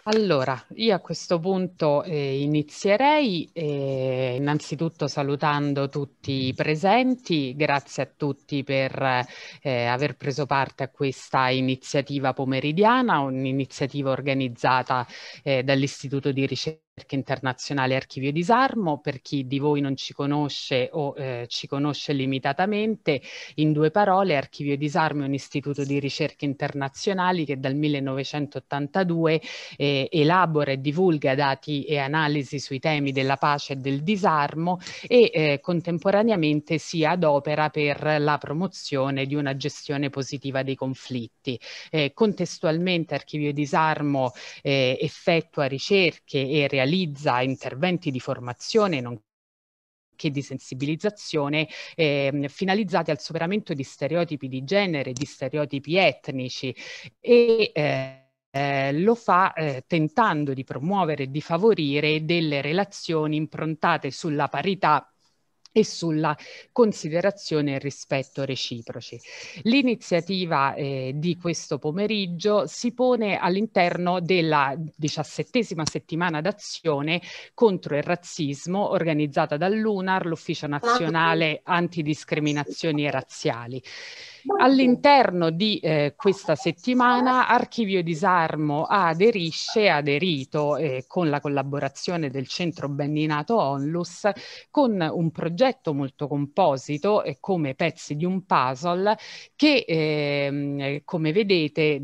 Allora, io a questo punto inizierei innanzitutto salutando tutti i presenti, grazie a tutti per aver preso parte a questa iniziativa pomeridiana, un'iniziativa organizzata dall'Istituto di Ricerca Internazionale Archivio Disarmo. Per chi di voi non ci conosce o ci conosce limitatamente, in due parole, Archivio Disarmo è un istituto di ricerche internazionali che dal 1982 elabora e divulga dati e analisi sui temi della pace e del disarmo e contemporaneamente si adopera per la promozione di una gestione positiva dei conflitti. Contestualmente Archivio Disarmo effettua ricerche e realizza interventi di formazione che di sensibilizzazione finalizzati al superamento di stereotipi di genere, di stereotipi etnici e lo fa tentando di promuovere e di favorire delle relazioni improntate sulla parità e sulla considerazione e rispetto reciproci. L'iniziativa di questo pomeriggio si pone all'interno della 17ª settimana d'azione contro il razzismo organizzata dall'UNAR, l'Ufficio Nazionale Antidiscriminazioni Razziali. All'interno di questa settimana Archivio Disarmo ha aderito con la collaborazione del Centro Benninato Onlus con un progetto molto composito come pezzi di un puzzle che come vedete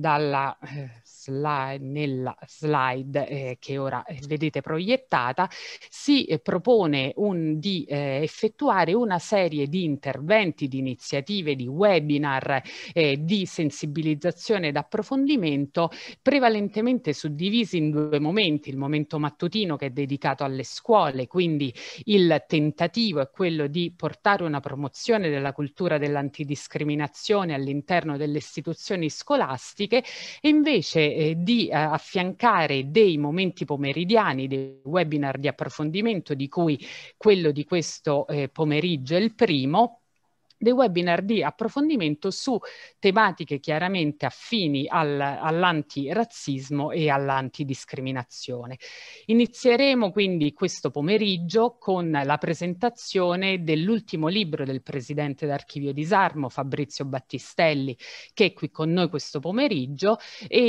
nella slide che ora vedete proiettata, si propone di effettuare una serie di interventi, di iniziative, di webinar, di sensibilizzazione ed approfondimento, prevalentemente suddivisi in due momenti: il momento mattutino, che è dedicato alle scuole, quindi il tentativo è quello di portare una promozione della cultura dell'antidiscriminazione all'interno delle istituzioni scolastiche, e invece di affiancare dei momenti pomeridiani, dei webinar di approfondimento, di cui quello di questo pomeriggio è il primo, dei webinar di approfondimento su tematiche chiaramente affini all'antirazzismo e all'antidiscriminazione. Inizieremo quindi questo pomeriggio con la presentazione dell'ultimo libro del presidente d'Archivio Disarmo, Fabrizio Battistelli, che è qui con noi questo pomeriggio, e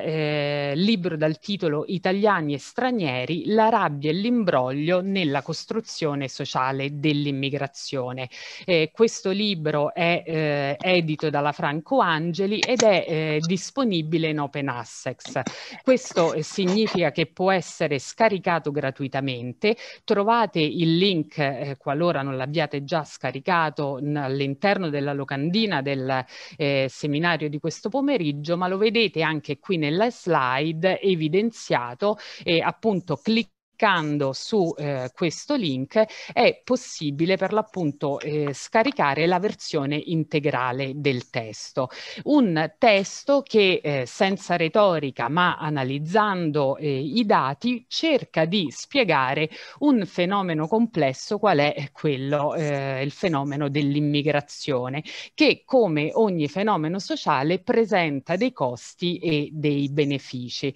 il libro dal titolo Italiani e stranieri, la rabbia e l'imbroglio nella costruzione sociale dell'immigrazione. Questo libro è edito dalla Franco Angeli ed è disponibile in open access. Questo significa che può essere scaricato gratuitamente. Trovate il link, qualora non l'abbiate già scaricato, all'interno della locandina del seminario di questo pomeriggio, ma lo vedete anche qui nella slide evidenziato, e appunto cliccando su questo link è possibile per l'appunto scaricare la versione integrale del testo. Un testo che senza retorica ma analizzando i dati cerca di spiegare un fenomeno complesso qual è quello, il fenomeno dell'immigrazione, che come ogni fenomeno sociale presenta dei costi e dei benefici.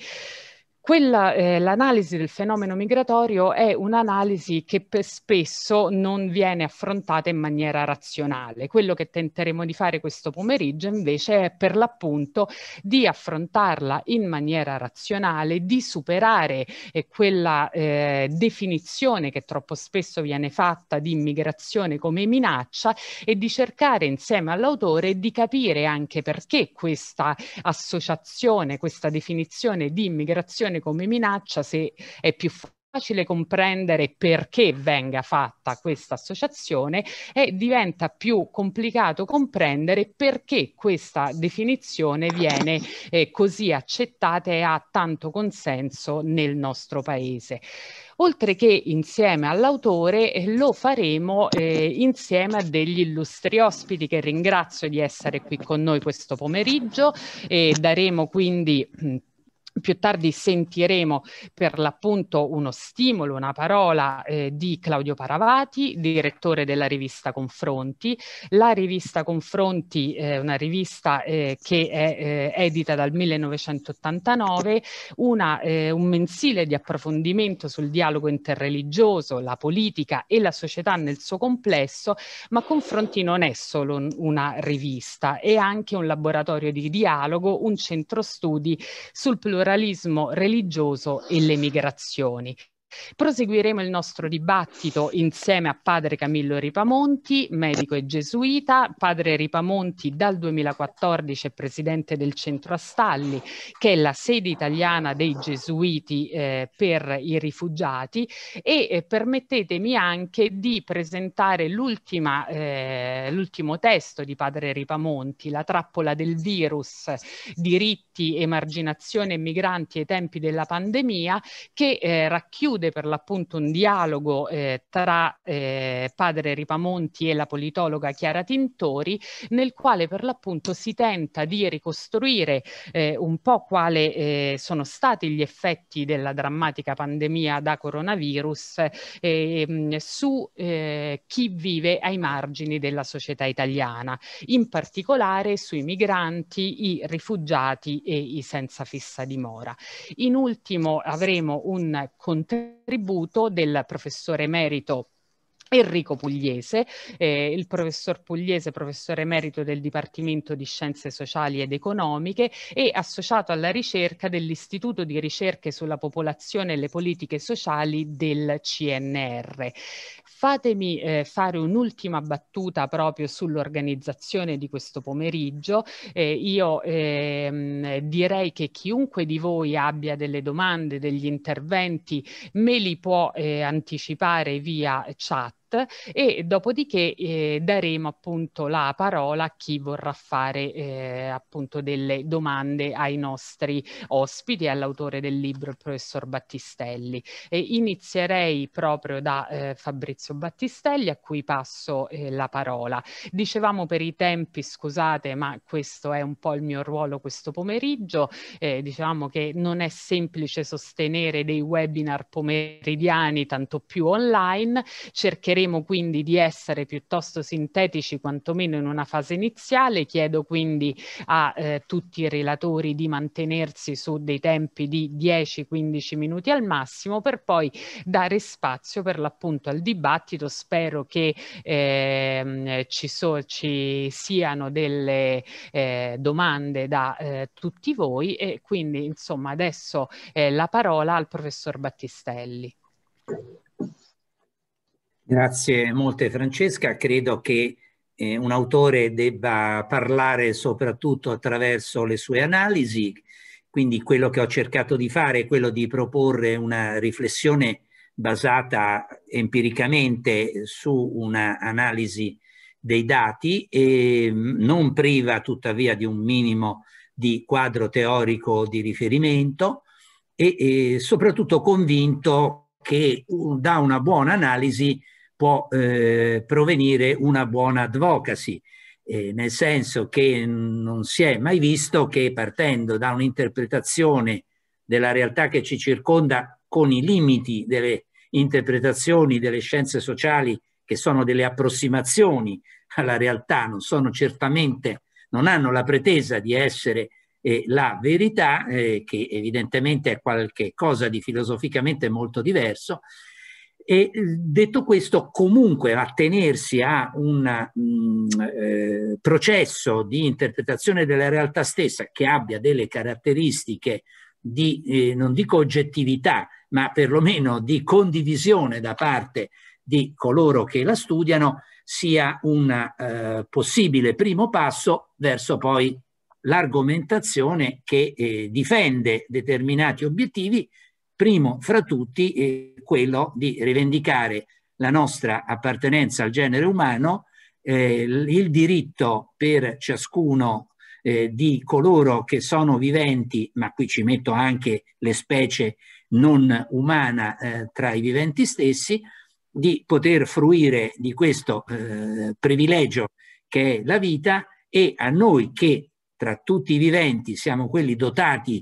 L'analisi del fenomeno migratorio è un'analisi che spesso non viene affrontata in maniera razionale. Quello che tenteremo di fare questo pomeriggio invece è per l'appunto di affrontarla in maniera razionale, di superare quella definizione che troppo spesso viene fatta di immigrazione come minaccia, e di cercare insieme all'autore di capire anche perché questa associazione, questa definizione di immigrazione come minaccia, se è più facile comprendere perché venga fatta questa associazione, e diventa più complicato comprendere perché questa definizione viene così accettata e ha tanto consenso nel nostro paese. Oltre che insieme all'autore, lo faremo insieme a degli illustri ospiti che ringrazio di essere qui con noi questo pomeriggio, e daremo quindi Più tardi sentiremo per l'appunto uno stimolo, una parola di Claudio Paravati, direttore della rivista Confronti. La rivista Confronti è una rivista che è edita dal 1989, un mensile di approfondimento sul dialogo interreligioso, la politica e la società nel suo complesso, ma Confronti non è solo una rivista, è anche un laboratorio di dialogo, un centro studi sul pluralismo religioso e le migrazioni. Proseguiremo il nostro dibattito insieme a padre Camillo Ripamonti, medico e gesuita. Padre Ripamonti dal 2014 è presidente del Centro Astalli, che è la sede italiana dei gesuiti per i rifugiati, e permettetemi anche di presentare l'ultimo testo di padre Ripamonti, La trappola del virus, diritti, emarginazione e migranti ai tempi della pandemia, che racchiude per l'appunto un dialogo tra padre Ripamonti e la politologa Chiara Tintori, nel quale per l'appunto si tenta di ricostruire un po' quali sono stati gli effetti della drammatica pandemia da coronavirus su chi vive ai margini della società italiana, in particolare sui migranti, i rifugiati e i senza fissa dimora. In ultimo avremo un contributo del professore emerito Enrico Pugliese, il professor Pugliese, professore emerito del Dipartimento di Scienze Sociali ed Economiche e associato alla ricerca dell'Istituto di Ricerche sulla Popolazione e le Politiche Sociali del CNR. Fatemi fare un'ultima battuta proprio sull'organizzazione di questo pomeriggio. Io direi che chiunque di voi abbia delle domande, degli interventi, me li può anticipare via chat, e dopodiché daremo appunto la parola a chi vorrà fare appunto delle domande ai nostri ospiti e all'autore del libro, il professor Battistelli. Inizierei proprio da Fabrizio Battistelli, a cui passo la parola. Dicevamo per i tempi, scusate, ma questo è un po' il mio ruolo questo pomeriggio. Diciamo che non è semplice sostenere dei webinar pomeridiani, tanto più online. Cercheremo quindi di essere piuttosto sintetici, quantomeno in una fase iniziale. Chiedo quindi a tutti i relatori di mantenersi su dei tempi di 10-15 minuti al massimo, per poi dare spazio per l'appunto al dibattito. Spero che ci siano delle domande da tutti voi, e quindi insomma adesso la parola al professor Battistelli. Grazie molte Francesca. Credo che un autore debba parlare soprattutto attraverso le sue analisi, quindi quello che ho cercato di fare è quello di proporre una riflessione basata empiricamente su una analisi dei dati e non priva tuttavia di un minimo di quadro teorico di riferimento, e soprattutto convinto che da una buona analisi può provenire una buona advocacy, nel senso che non si è mai visto che, partendo da un'interpretazione della realtà che ci circonda, con i limiti delle interpretazioni delle scienze sociali, che sono delle approssimazioni alla realtà, non sono certamente, non hanno la pretesa di essere la verità, che evidentemente è qualche cosa di filosoficamente molto diverso. E detto questo, comunque attenersi a un processo di interpretazione della realtà stessa che abbia delle caratteristiche di, non dico oggettività, ma perlomeno di condivisione da parte di coloro che la studiano, sia un possibile primo passo verso poi l'argomentazione che difende determinati obiettivi, primo fra tutti quello di rivendicare la nostra appartenenza al genere umano, il diritto per ciascuno di coloro che sono viventi, ma qui ci metto anche le specie non umana tra i viventi stessi, di poter fruire di questo privilegio che è la vita, e a noi che tra tutti i viventi siamo quelli dotati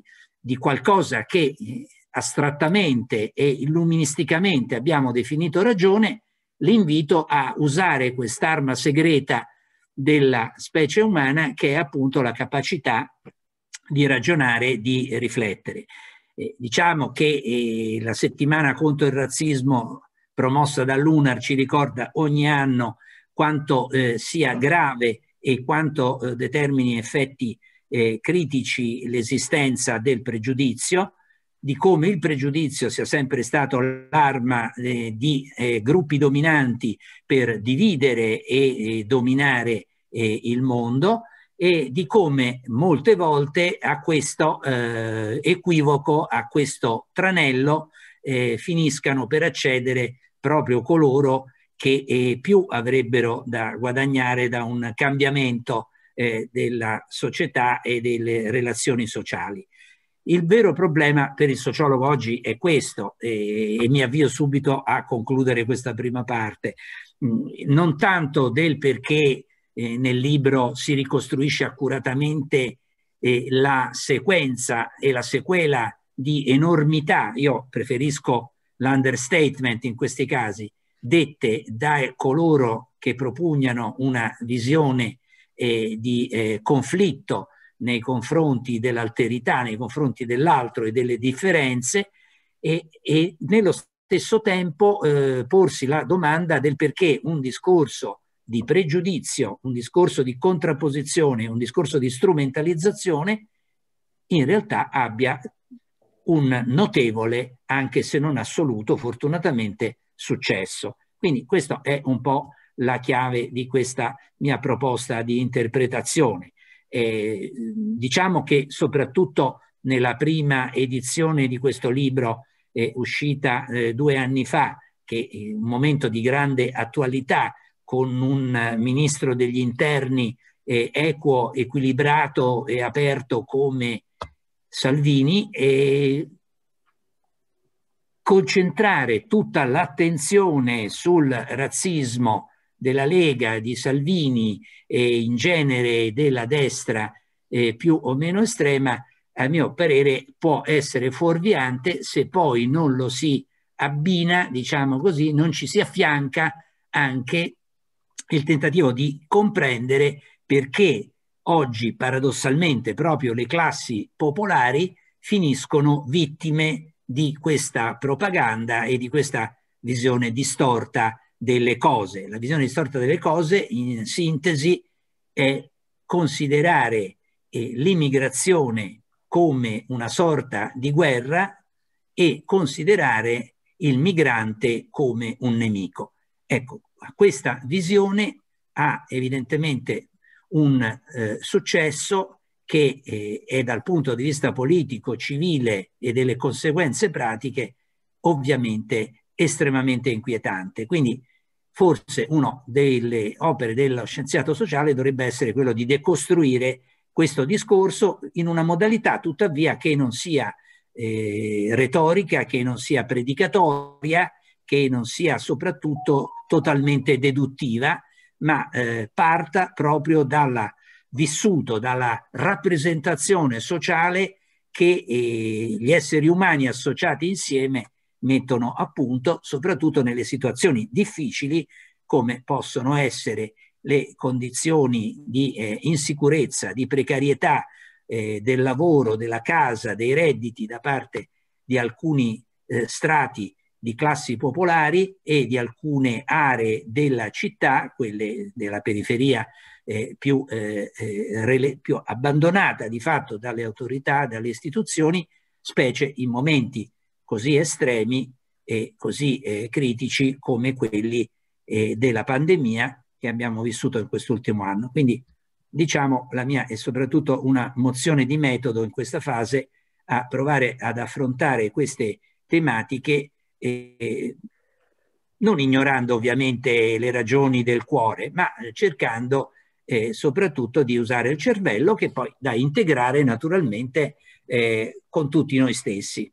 di qualcosa che astrattamente e illuministicamente abbiamo definito ragione, l'invito a usare quest'arma segreta della specie umana, che è appunto la capacità di ragionare, di riflettere. Diciamo che la settimana contro il razzismo promossa dall'UNAR ci ricorda ogni anno quanto sia grave e quanto determini effetti critici l'esistenza del pregiudizio, di come il pregiudizio sia sempre stato l'arma di gruppi dominanti per dividere e dominare il mondo, e di come molte volte a questo equivoco, a questo tranello finiscano per accedere proprio coloro che più avrebbero da guadagnare da un cambiamento della società e delle relazioni sociali. Il vero problema per il sociologo oggi è questo, e mi avvio subito a concludere questa prima parte. Non tanto del perché nel libro si ricostruisce accuratamente la sequenza e la sequela di enormità, io preferisco l'understatement in questi casi, dette da coloro che propugnano una visione di conflitto nei confronti dell'alterità, nei confronti dell'altro e delle differenze, e nello stesso tempo porsi la domanda del perché un discorso di pregiudizio, un discorso di contrapposizione, un discorso di strumentalizzazione in realtà abbia un notevole, anche se non assoluto, fortunatamente, successo. Quindi questa è un po' la chiave di questa mia proposta di interpretazione. Diciamo che soprattutto nella prima edizione di questo libro uscita 2 anni fa, che è un momento di grande attualità, con un ministro degli interni equo, equilibrato e aperto come Salvini, e concentrare tutta l'attenzione sul razzismo della Lega, di Salvini e in genere della destra più o meno estrema, a mio parere può essere fuorviante se poi non lo si abbina, diciamo così, non ci si affianca anche il tentativo di comprendere perché oggi paradossalmente proprio le classi popolari finiscono vittime di questa propaganda e di questa visione distorta delle cose. La visione distorta delle cose, in sintesi, è considerare l'immigrazione come una sorta di guerra e considerare il migrante come un nemico. Ecco, questa visione ha evidentemente un successo che è dal punto di vista politico, civile e delle conseguenze pratiche ovviamente estremamente inquietante. Quindi forse una delle opere dello scienziato sociale dovrebbe essere quello di decostruire questo discorso in una modalità tuttavia che non sia retorica, che non sia predicatoria, che non sia soprattutto totalmente deduttiva, ma parta proprio dalla vissuto, dalla rappresentazione sociale che gli esseri umani associati insieme mettono a punto, soprattutto nelle situazioni difficili come possono essere le condizioni di insicurezza, di precarietà del lavoro, della casa, dei redditi da parte di alcuni strati di classi popolari e di alcune aree della città, quelle della periferia più abbandonata di fatto dalle autorità, dalle istituzioni, specie in momenti così estremi e così critici come quelli della pandemia che abbiamo vissuto in quest'ultimo anno. Quindi diciamo la mia è soprattutto una mozione di metodo in questa fase a provare ad affrontare queste tematiche non ignorando ovviamente le ragioni del cuore, ma cercando soprattutto di usare il cervello, che poi da integrare naturalmente con tutti noi stessi.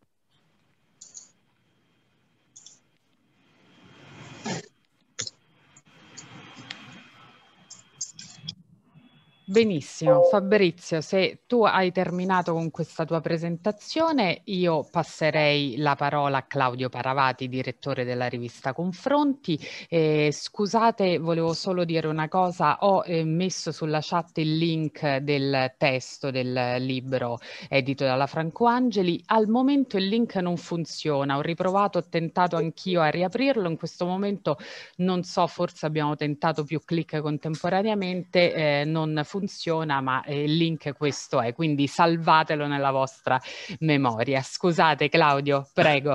Benissimo, Fabrizio, se tu hai terminato con questa tua presentazione, io passerei la parola a Claudio Paravati, direttore della rivista Confronti. Scusate, volevo solo dire una cosa, ho messo sulla chat il link del testo del libro edito dalla Franco Angeli. Al momento il link non funziona, ho riprovato, ho tentato anch'io a riaprirlo, in questo momento non so, forse abbiamo tentato più click contemporaneamente, non funziona, ma il link questo è, quindi salvatelo nella vostra memoria. Scusate Claudio, prego.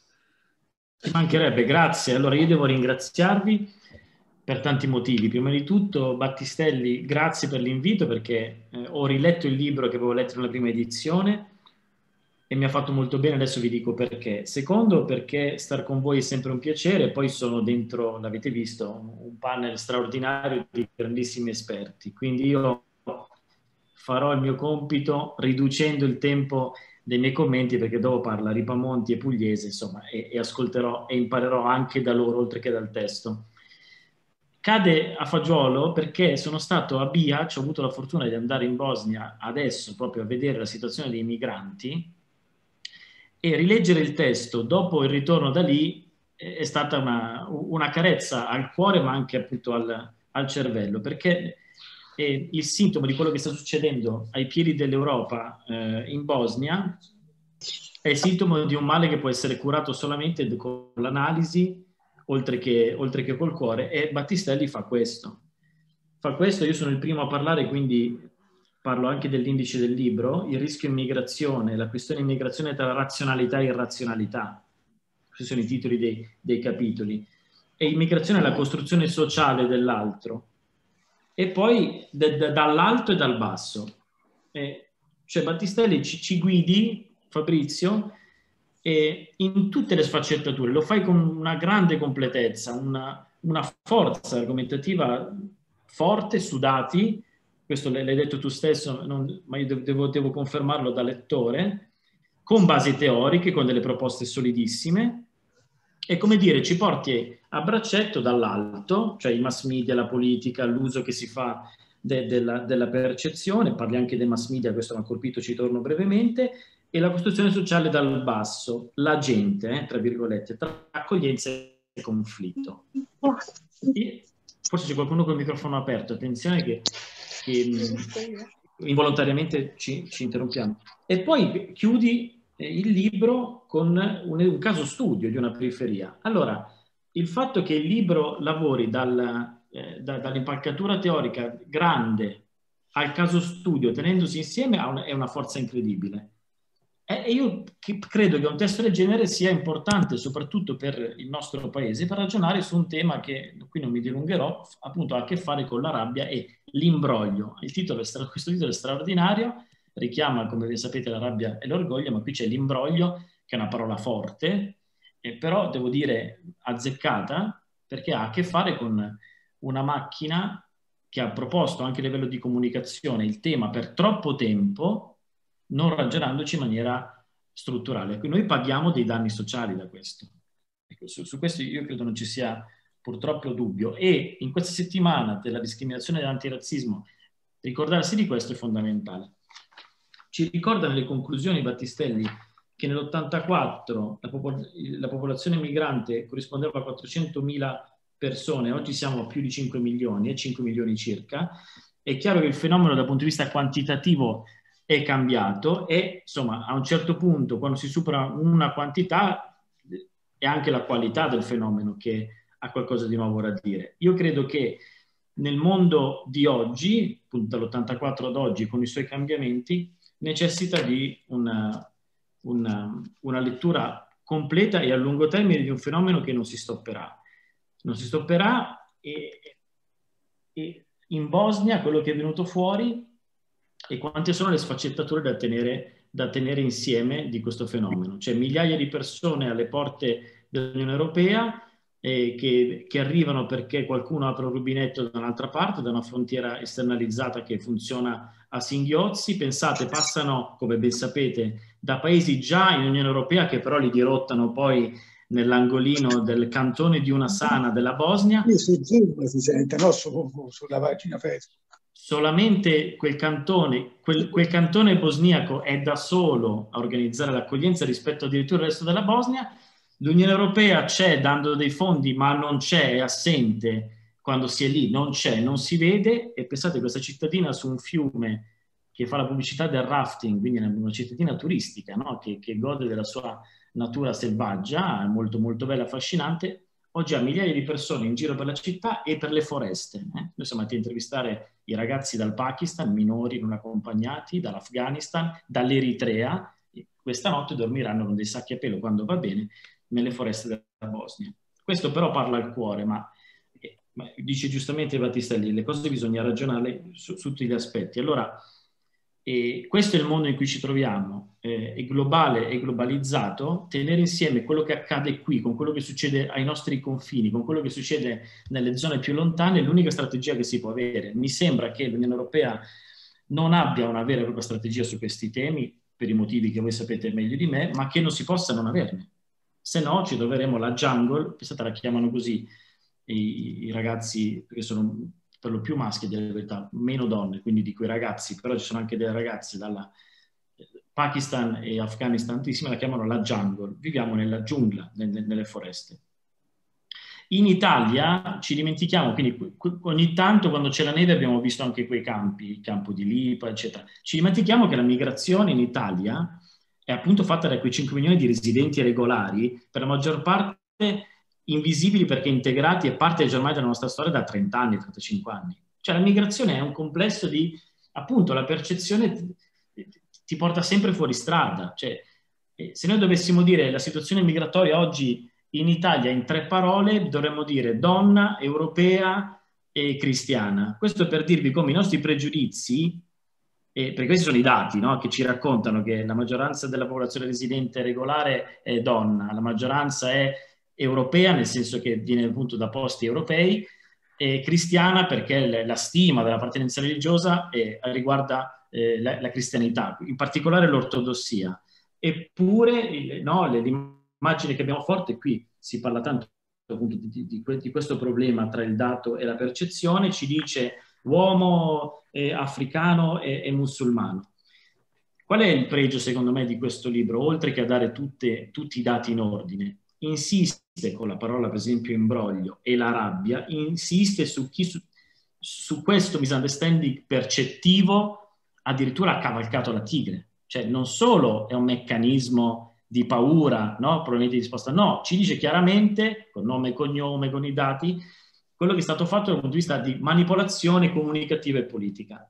Ci mancherebbe, grazie. Allora io devo ringraziarvi per tanti motivi. Prima di tutto, Battistelli, grazie per l'invito perché ho riletto il libro che avevo letto nella prima edizione e mi ha fatto molto bene, adesso vi dico perché. Secondo, perché star con voi è sempre un piacere, poi sono dentro, l'avete visto, un panel straordinario di grandissimi esperti, quindi io farò il mio compito riducendo il tempo dei miei commenti perché dopo parla Ripamonti e Pugliese, insomma, e ascolterò e imparerò anche da loro oltre che dal testo. Cade a fagiolo perché sono stato a Bihac, ho avuto la fortuna di andare in Bosnia adesso proprio a vedere la situazione dei migranti e rileggere il testo dopo il ritorno da lì è stata una carezza al cuore ma anche appunto al cervello, perché il sintomo di quello che sta succedendo ai piedi dell'Europa in Bosnia è il sintomo di un male che può essere curato solamente con l'analisi oltre che col cuore, e Battistelli fa questo. Io sono il primo a parlare, quindi parlo anche dell'indice del libro, il rischio immigrazione, la questione immigrazione tra razionalità e irrazionalità. Questi sono i titoli dei capitoli. E immigrazione è la costruzione sociale dell'altro. E poi dall'alto e dal basso. Cioè Battistelli ci guidi, Fabrizio, in tutte le sfaccettature, lo fai con una grande completezza, una forza argomentativa forte su dati, questo l'hai detto tu stesso, ma io devo confermarlo da lettore, con basi teoriche, con delle proposte solidissime, e come dire, ci porti a braccetto dall'alto, cioè i mass media, la politica, l'uso che si fa della percezione, parli anche dei mass media, questo mi ha colpito, ci torno brevemente, e la costruzione sociale dal basso, la gente, tra virgolette, tra accoglienza e conflitto. Forse c'è qualcuno con il microfono aperto, attenzione che involontariamente ci interrompiamo. E poi chiudi il libro con un caso studio di una periferia. Allora, il fatto che il libro lavori dall'impalcatura teorica grande al caso studio, tenendosi insieme, è una forza incredibile. E io credo che un testo del genere sia importante, soprattutto per il nostro paese, per ragionare su un tema che, qui non mi dilungherò, appunto ha a che fare con la rabbia e l'imbroglio. Questo titolo è straordinario, richiama, come ben sapete, la rabbia e l'orgoglio, ma qui c'è l'imbroglio, che è una parola forte, però devo dire azzeccata, perché ha a che fare con una macchina che ha proposto anche a livello di comunicazione il tema per troppo tempo, non ragionandoci in maniera strutturale. Noi paghiamo dei danni sociali da questo. Ecco, su questo io credo non ci sia purtroppo dubbio. E in questa settimana della discriminazione e dell'antirazzismo ricordarsi di questo è fondamentale. Ci ricorda nelle conclusioni Battistelli che nell'84 la popolazione migrante corrispondeva a 400.000 persone, oggi siamo a più di 5 milioni, 5 milioni circa. È chiaro che il fenomeno dal punto di vista quantitativo è cambiato e insomma a un certo punto, quando si supera una quantità, è anche la qualità del fenomeno che ha qualcosa di nuovo da dire. Io credo che nel mondo di oggi, appunto dall'84 ad oggi, con i suoi cambiamenti, necessita di una lettura completa e a lungo termine di un fenomeno che non si stopperà. Non si stopperà e in Bosnia quello che è venuto fuori e quante sono le sfaccettature da tenere insieme di questo fenomeno. C'è migliaia di persone alle porte dell'Unione Europea che arrivano perché qualcuno apre un rubinetto da un'altra parte, da una frontiera esternalizzata che funziona a singhiozzi. Pensate, passano, come ben sapete, da paesi già in Unione Europea che però li dirottano poi nell'angolino del cantone di una sana della Bosnia. Su Zoom si sente, no? Sulla pagina Facebook. solamente quel cantone bosniaco è da solo a organizzare l'accoglienza rispetto addirittura al resto della Bosnia. L'Unione Europea c'è dando dei fondi, ma non c'è, è assente quando si è lì, non c'è, non si vede. E pensate, questa cittadina su un fiume che fa la pubblicità del rafting, quindi una cittadina turistica, no? che gode della sua natura selvaggia, molto molto bella, affascinante. Oggi ha migliaia di persone in giro per la città e per le foreste. Noi siamo andati a intervistare i ragazzi dal Pakistan, minori non accompagnati, dall'Afghanistan, dall'Eritrea. Questa notte dormiranno con dei sacchi a pelo, quando va bene, nelle foreste della Bosnia. Questo però parla al cuore, ma dice giustamente Battistelli, le cose bisogna ragionare su tutti gli aspetti. Allora, questo è il mondo in cui ci troviamo, è globale, è globalizzato. Tenere insieme quello che accade qui con quello che succede ai nostri confini, con quello che succede nelle zone più lontane, è l'unica strategia che si può avere. Mi sembra che l'Unione Europea non abbia una vera e propria strategia su questi temi, per i motivi che voi sapete meglio di me, ma che non si possa non averne. Se no ci troveremo la jungle, pensate, la chiamano così i ragazzi, perché sono per lo più maschi, della verità, meno donne, quindi di quei ragazzi, però ci sono anche delle ragazze dalla Pakistan e Afghanistan, tantissime, la chiamano la jungle. Viviamo nella giungla, nelle foreste. In Italia ci dimentichiamo, quindi ogni tanto quando c'è la neve abbiamo visto anche quei campi, il campo di Lipa, eccetera. Ci dimentichiamo che la migrazione in Italia è appunto fatta da quei 5 milioni di residenti regolari, per la maggior parte invisibili perché integrati e parte già ormai della nostra storia da 30 anni, 35 anni. Cioè la migrazione è un complesso di, appunto, la percezione ti porta sempre fuori strada. Cioè, se noi dovessimo dire la situazione migratoria oggi in Italia in 3 parole, dovremmo dire donna, europea e cristiana. Questo per dirvi come i nostri pregiudizi, perché questi sono i dati, no? Che ci raccontano che la maggioranza della popolazione residente regolare è donna, la maggioranza è europea, nel senso che viene appunto da posti europei, e cristiana perché la stima dell'appartenenza religiosa riguarda la cristianità, in particolare l'ortodossia. Eppure no, l'immagine che abbiamo forte, qui si parla tanto appunto di questo problema tra il dato e la percezione, ci dice uomo africano e musulmano. Qual è il pregio secondo me di questo libro, oltre che a dare tutti i dati in ordine? Insiste con la parola per esempio imbroglio e la rabbia, insiste su questo misunderstanding percettivo, addirittura ha cavalcato la tigre. Cioè non solo è un meccanismo di paura, no? Probabilmente di risposta, no, ci dice chiaramente, con nome e cognome, con i dati, quello che è stato fatto dal punto di vista di manipolazione comunicativa e politica.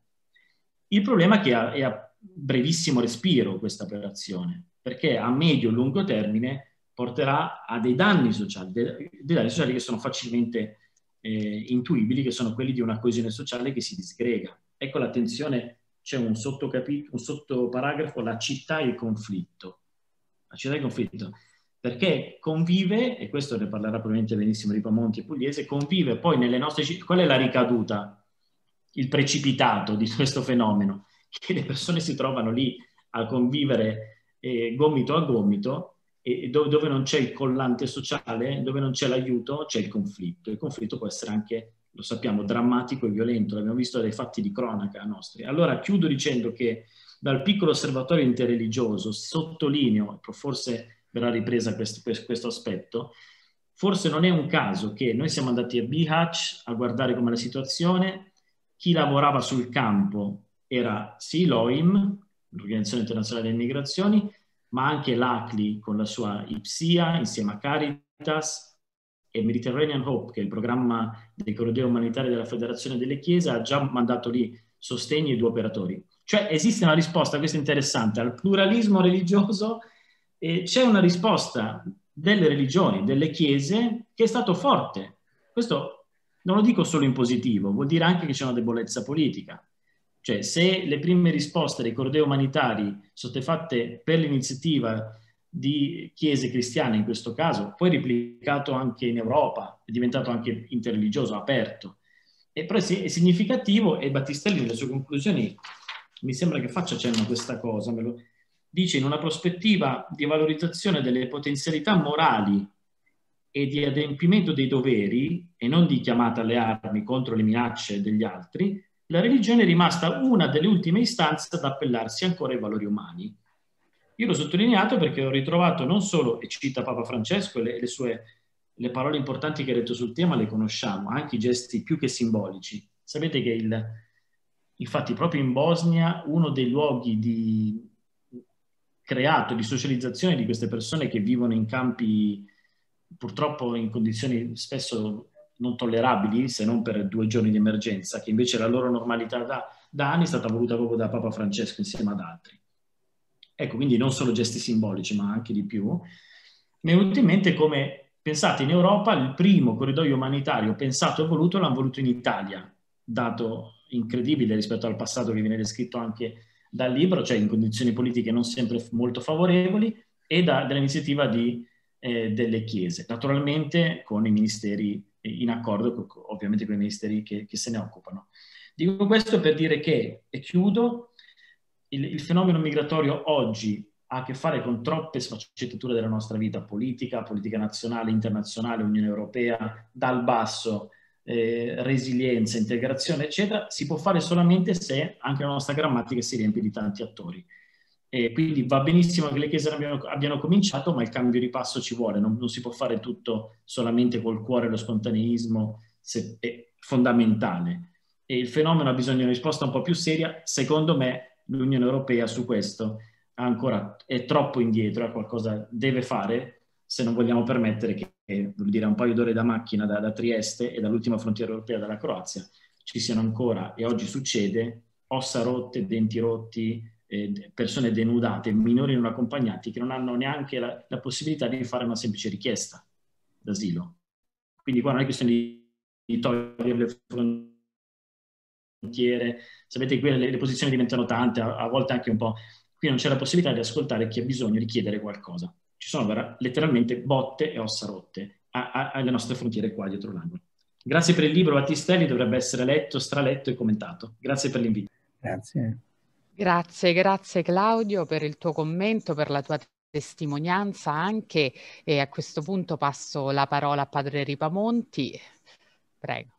Il è che è a brevissimo respiro questa operazione, perché a medio e lungo termine porterà a dei danni sociali, dei danni sociali che sono facilmente intuibili, che sono quelli di una coesione sociale che si disgrega. Ecco l'attenzione, c'è un sottoparagrafo, la città e il conflitto. La città e il conflitto, perché convive, e questo ne parlerà probabilmente benissimo Ripamonti e Pugliese, convive poi nelle nostre città. Qual è la ricaduta? Il precipitato di questo fenomeno, che le persone si trovano lì a convivere gomito a gomito, e dove non c'è il collante sociale, dove non c'è l'aiuto, c'è il conflitto. Il conflitto può essere anche, lo sappiamo, drammatico e violento, l'abbiamo visto dai fatti di cronaca nostri. Allora chiudo dicendo che dal piccolo osservatorio interreligioso sottolineo, forse verrà ripresa questo aspetto, forse non è un caso che noi siamo andati a Bihać a guardare com'è la situazione. Chi lavorava sul campo era sì l'OIM, l'Organizzazione Internazionale delle Migrazioni, ma anche l'ACLI con la sua IPSIA insieme a Caritas, e Mediterranean Hope, che è il programma dei corridoi umanitari della Federazione delle Chiese, ha già mandato lì sostegni ai 2 operatori. Cioè esiste una risposta, questo è interessante, al pluralismo religioso, e c'è una risposta delle religioni, delle chiese, che è stato forte. Questo non lo dico solo in positivo, vuol dire anche che c'è una debolezza politica. Cioè, se le prime risposte dei corridoi umanitari sono state fatte per l'iniziativa di chiese cristiane in questo caso, poi replicato anche in Europa, è diventato anche interreligioso, aperto. E però è significativo, e Battistelli nelle sue conclusioni mi sembra che faccia cenno a questa cosa, me lo dice, in una prospettiva di valorizzazione delle potenzialità morali e di adempimento dei doveri, e non di chiamata alle armi contro le minacce degli altri, la religione è rimasta una delle ultime istanze ad appellarsi ancora ai valori umani. Io l'ho sottolineato perché ho ritrovato non solo, e cita Papa Francesco, le parole importanti che ha detto sul tema le conosciamo, anche i gesti più che simbolici. Sapete che infatti proprio in Bosnia uno dei luoghi creato di socializzazione di queste persone che vivono in campi purtroppo in condizioni spesso non tollerabili, se non per 2 giorni di emergenza, che invece la loro normalità da anni è stata voluta proprio da Papa Francesco insieme ad altri. Ecco, quindi non solo gesti simbolici, ma anche di più. Mi è venuto in mente come, pensate, in Europa il primo corridoio umanitario pensato e voluto l'hanno voluto in Italia, dato incredibile rispetto al passato che viene descritto anche dal libro, cioè in condizioni politiche non sempre molto favorevoli, e dall'iniziativa delle chiese, naturalmente con i ministeri in accordo ovviamente con i ministeri che se ne occupano. Dico questo per dire che, e chiudo, il fenomeno migratorio oggi ha a che fare con troppe sfaccettature della nostra vita politica, politica nazionale, internazionale, Unione Europea, dal basso, resilienza, integrazione, eccetera, si può fare solamente se anche la nostra grammatica si riempie di tanti attori. Quindi va benissimo che le chiese abbiano cominciato, ma il cambio di passo ci vuole, non si può fare tutto solamente col cuore e lo spontaneismo, è fondamentale. E il fenomeno ha bisogno di una risposta un po' più seria. Secondo me l'Unione Europea su questo ancora è troppo indietro, qualcosa deve fare se non vogliamo permettere che vuol dire un paio d'ore da macchina da Trieste e dall'ultima frontiera europea dalla Croazia ci siano ancora, e oggi succede, ossa rotte, denti rotti, persone denudate, minori non accompagnati che non hanno neanche la possibilità di fare una semplice richiesta d'asilo. Quindi qua non è questione di togliere le frontiere, sapete qui le posizioni diventano tante, a volte anche un po', qui non c'è la possibilità di ascoltare chi ha bisogno di chiedere qualcosa. Ci sono letteralmente botte e ossa rotte alle nostre frontiere qua dietro l'angolo. Grazie per il libro, Battistelli, dovrebbe essere letto, straletto e commentato. Grazie per l'invito. Grazie. Grazie Claudio per il tuo commento, per la tua testimonianza anche, e a questo punto passo la parola a Padre Ripamonti. Prego.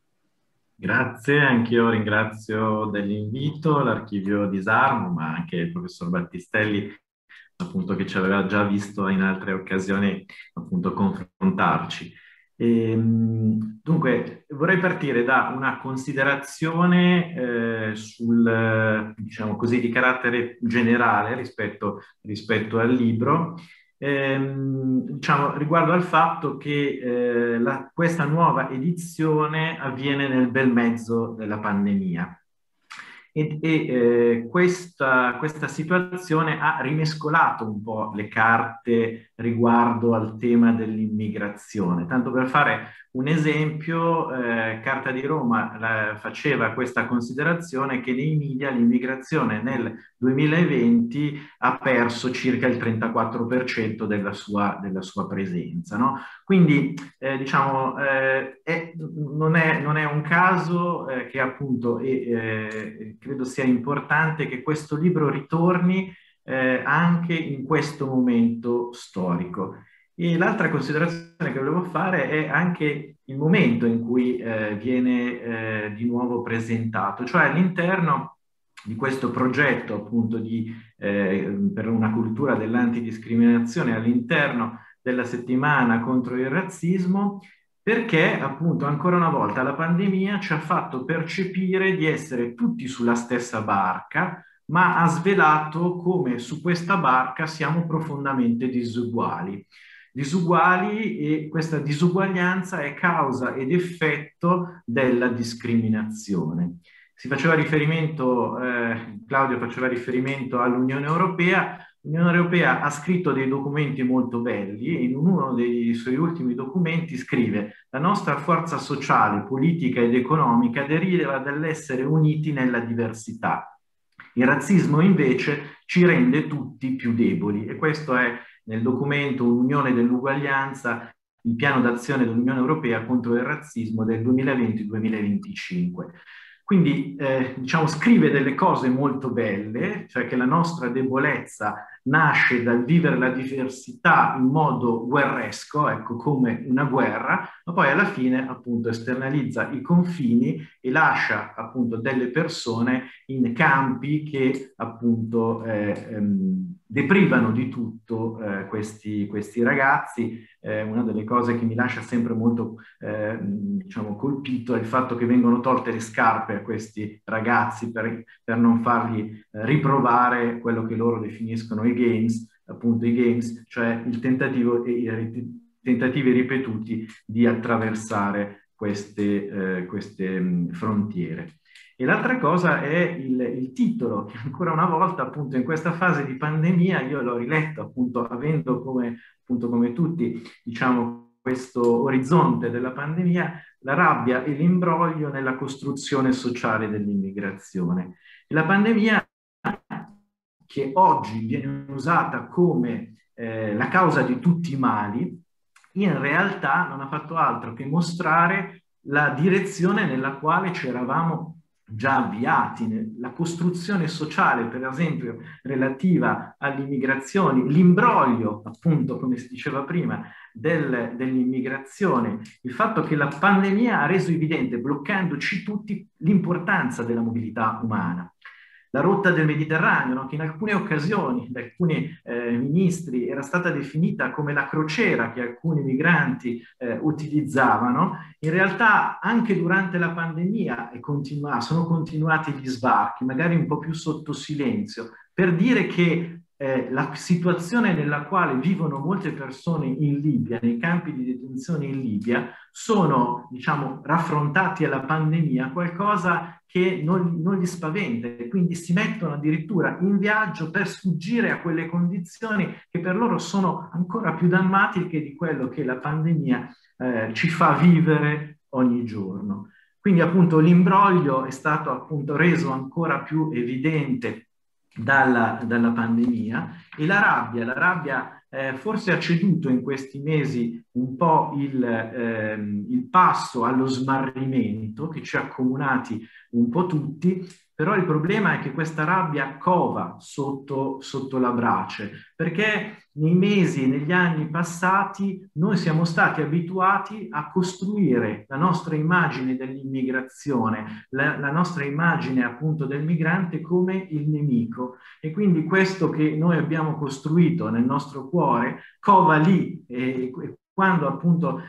Grazie, anch'io ringrazio dell'invito l'Archivio Disarmo, ma anche il professor Battistelli, appunto, che ci aveva già visto in altre occasioni appunto confrontarci. Dunque, vorrei partire da una considerazione diciamo così, di carattere generale rispetto al libro, diciamo, riguardo al fatto che questa nuova edizione avviene nel bel mezzo della pandemia. Questa situazione ha rimescolato un po' le carte riguardo al tema dell'immigrazione. Tanto per fare un esempio, Carta di Roma faceva questa considerazione che nei media l'immigrazione nel 2020 ha perso circa il 34% della sua presenza, no? Quindi diciamo non è un caso che appunto credo sia importante che questo libro ritorni anche in questo momento storico. E l'altra considerazione che volevo fare è anche il momento in cui viene di nuovo presentato, cioè all'interno di questo progetto appunto per una cultura dell'antidiscriminazione all'interno della settimana contro il razzismo, perché appunto ancora una volta la pandemia ci ha fatto percepire di essere tutti sulla stessa barca, ma ha svelato come su questa barca siamo profondamente disuguali, e questa disuguaglianza è causa ed effetto della discriminazione. Si faceva riferimento, Claudio faceva riferimento all'Unione Europea. L'Unione Europea ha scritto dei documenti molto belli e in uno dei suoi ultimi documenti scrive: la nostra forza sociale, politica ed economica deriva dall'essere uniti nella diversità. Il razzismo invece ci rende tutti più deboli, e questo è nel documento Un'Unione dell'Uguaglianza, il piano d'azione dell'Unione Europea contro il razzismo del 2020-2025. Quindi diciamo, scrive delle cose molto belle, cioè che la nostra debolezza nasce dal vivere la diversità in modo guerresco, ecco, come una guerra, ma poi alla fine appunto esternalizza i confini e lascia appunto delle persone in campi che appunto deprivano di tutto questi ragazzi. Una delle cose che mi lascia sempre molto diciamo colpito è il fatto che vengono tolte le scarpe a questi ragazzi per non fargli riprovare quello che loro definiscono i games, appunto i games, cioè il tentativo e i tentativi ripetuti di attraversare queste frontiere. E l'altra cosa è il titolo, che ancora una volta appunto in questa fase di pandemia io l'ho riletto appunto avendo come tutti diciamo questo orizzonte della pandemia, la rabbia e l'imbroglio nella costruzione sociale dell'immigrazione. E la pandemia, che oggi viene usata come la causa di tutti i mali, in realtà non ha fatto altro che mostrare la direzione nella quale ci eravamo già avviati. La costruzione sociale, per esempio, relativa alle immigrazioni, l'imbroglio, appunto, come si diceva prima, dell'immigrazione, il fatto che la pandemia ha reso evidente, bloccandoci tutti, l'importanza della mobilità umana. La rotta del Mediterraneo, no? Che in alcune occasioni da alcuni ministri era stata definita come la crociera che alcuni migranti utilizzavano, in realtà anche durante la pandemia sono continuati gli sbarchi, magari un po' più sotto silenzio, per dire che la situazione nella quale vivono molte persone in Libia, nei campi di detenzione in Libia, sono, diciamo, raffrontati alla pandemia, qualcosa che non li spaventa, e quindi si mettono addirittura in viaggio per sfuggire a quelle condizioni che per loro sono ancora più drammatiche di quello che la pandemia ci fa vivere ogni giorno. Quindi appunto l'imbroglio è stato appunto reso ancora più evidente dalla pandemia, e la rabbia forse ha ceduto in questi mesi un po' il passo allo smarrimento che ci ha accomunati un po' tutti, però il problema è che questa rabbia cova sotto la brace, perché nei mesi e negli anni passati noi siamo stati abituati a costruire la nostra immagine dell'immigrazione, la nostra immagine appunto del migrante come il nemico, e quindi questo che noi abbiamo costruito nel nostro cuore cova lì, e quando appunto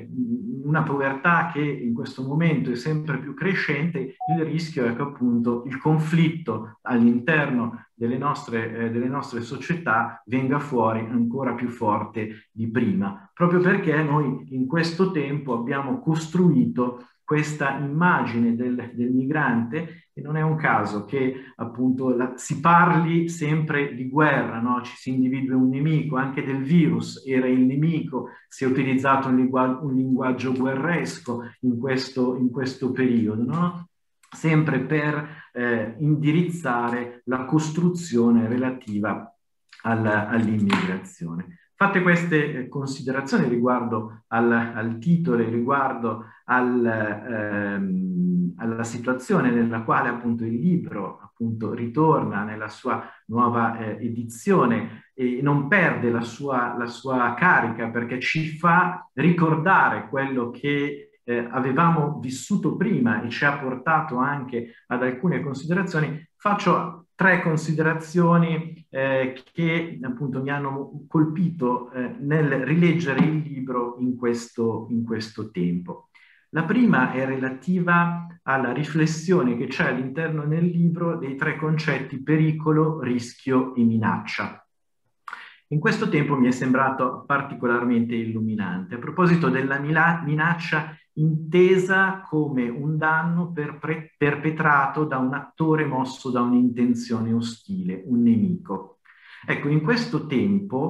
una povertà che in questo momento è sempre più crescente, il rischio è che appunto il conflitto all'interno delle nostre società venga fuori ancora più forte di prima, proprio perché noi in questo tempo abbiamo costruito questa immagine del migrante, e non è un caso che appunto si parli sempre di guerra, no? Ci si individua un nemico, anche del virus era il nemico, si è utilizzato un linguaggio guerresco in questo periodo, no? Sempre per indirizzare la costruzione relativa all'immigrazione. Fatte queste considerazioni riguardo al titolo e riguardo alla situazione nella quale appunto il libro appunto ritorna nella sua nuova edizione e non perde la sua carica, perché ci fa ricordare quello che avevamo vissuto prima e ci ha portato anche ad alcune considerazioni, faccio 3 considerazioni che appunto mi hanno colpito nel rileggere il libro in questo tempo. La prima è relativa alla riflessione che c'è all'interno del libro dei 3 concetti: pericolo, rischio e minaccia. In questo tempo mi è sembrato particolarmente illuminante a proposito della minaccia intesa come un danno perpetrato da un attore mosso da un'intenzione ostile, un nemico. Ecco, in questo tempo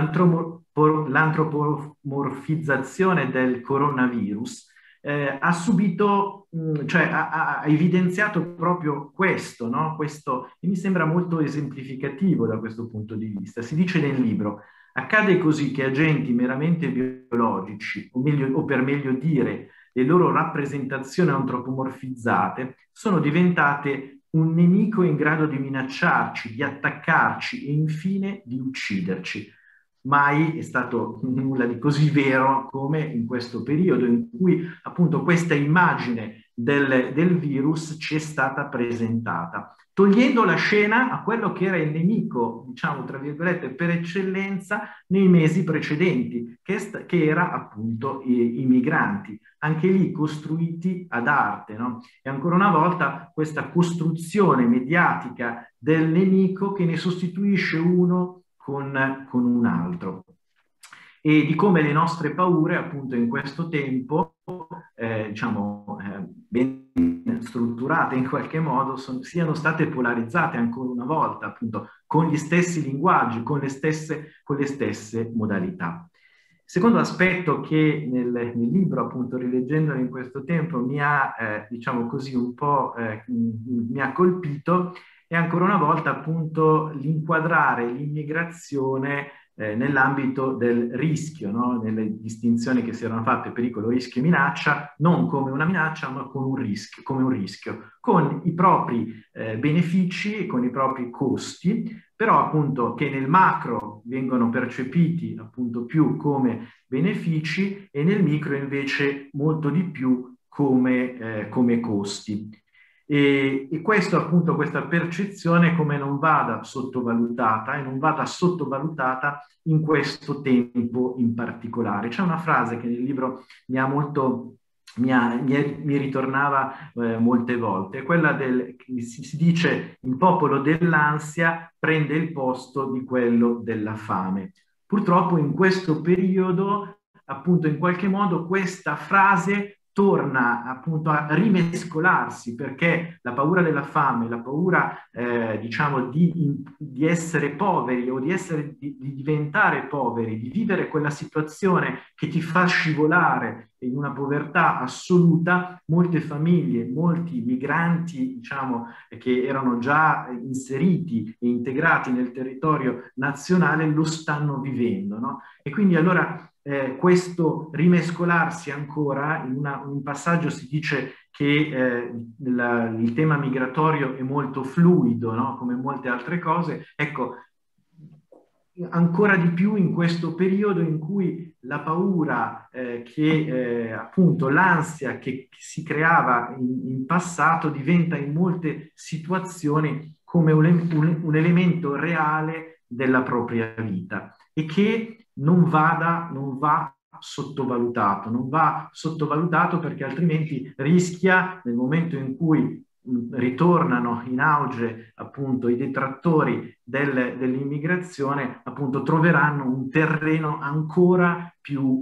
l'antropomorfizzazione del coronavirus ha subito, ha evidenziato proprio questo, no? Questo, e mi sembra molto esemplificativo da questo punto di vista. Si dice nel libro: accade così che agenti meramente biologici, o per meglio dire, le loro rappresentazioni antropomorfizzate, sono diventate un nemico in grado di minacciarci, di attaccarci e infine di ucciderci. Mai è stato nulla di così vero come in questo periodo in cui appunto questa immagine del virus ci è stata presentata, togliendo la scena a quello che era il nemico, diciamo tra virgolette, per eccellenza nei mesi precedenti, che era appunto i migranti, anche lì costruiti ad arte, no? E ancora una volta questa costruzione mediatica del nemico che ne sostituisce uno con un altro. E di come le nostre paure, appunto, in questo tempo, ben strutturate in qualche modo, siano state polarizzate ancora una volta, appunto, con gli stessi linguaggi, con le stesse modalità. Secondo aspetto che nel libro, appunto, rileggendolo in questo tempo, mi ha, diciamo così, un po' mi ha colpito, è ancora una volta appunto l'inquadrare l'immigrazione nell'ambito del rischio, no? Nelle distinzioni che si erano fatte, pericolo, rischio e minaccia, non come una minaccia ma come un rischio, con i propri benefici e con i propri costi, però appunto che nel macro vengono percepiti appunto più come benefici e nel micro invece molto di più come costi. E questo appunto, questa percezione come non vada sottovalutata e non vada sottovalutata in questo tempo in particolare. C'è una frase che nel libro mi ritornava molte volte, quella si dice: il popolo dell'ansia prende il posto di quello della fame. Purtroppo in questo periodo, appunto, in qualche modo questa frase torna appunto a rimescolarsi, perché la paura della fame, la paura diciamo di essere poveri o di diventare poveri, di vivere quella situazione che ti fa scivolare in una povertà assoluta, molte famiglie, molti migranti, diciamo, che erano già inseriti e integrati nel territorio nazionale lo stanno vivendo, no? E quindi allora questo rimescolarsi ancora, in un passaggio si dice che il tema migratorio è molto fluido, no? Come molte altre cose, ecco, ancora di più in questo periodo in cui la paura, appunto l'ansia che si creava in passato diventa in molte situazioni come un elemento reale della propria vita e che non va sottovalutato perché altrimenti rischia, nel momento in cui ritornano in auge appunto i detrattori dell'immigrazione, appunto troveranno un terreno ancora più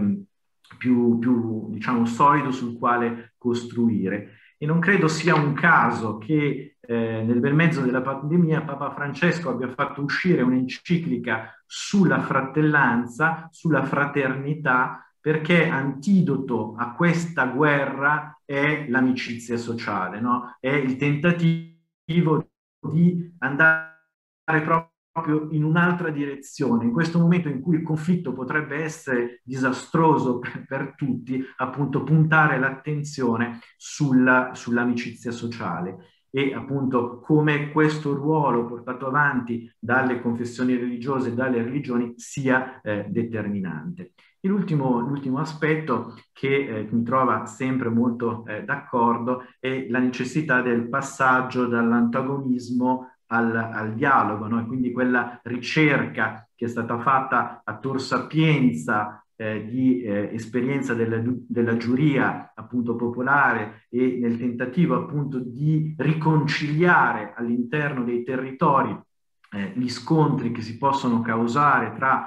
diciamo solido sul quale costruire. E non credo sia un caso che nel bel mezzo della pandemia Papa Francesco abbia fatto uscire un'enciclica sulla fratellanza, sulla fraternità, perché antidoto a questa guerra è l'amicizia sociale, no? È il tentativo di andare proprio in un'altra direzione. In questo momento in cui il conflitto potrebbe essere disastroso per tutti, appunto puntare l'attenzione sull'amicizia sociale. E appunto come questo ruolo portato avanti dalle confessioni religiose e dalle religioni sia determinante. E l'ultimo aspetto che mi trova sempre molto d'accordo è la necessità del passaggio dall'antagonismo al dialogo, no? E quindi quella ricerca che è stata fatta a Tor Sapienza di esperienza della giuria appunto popolare e nel tentativo appunto di riconciliare all'interno dei territori gli scontri che si possono causare tra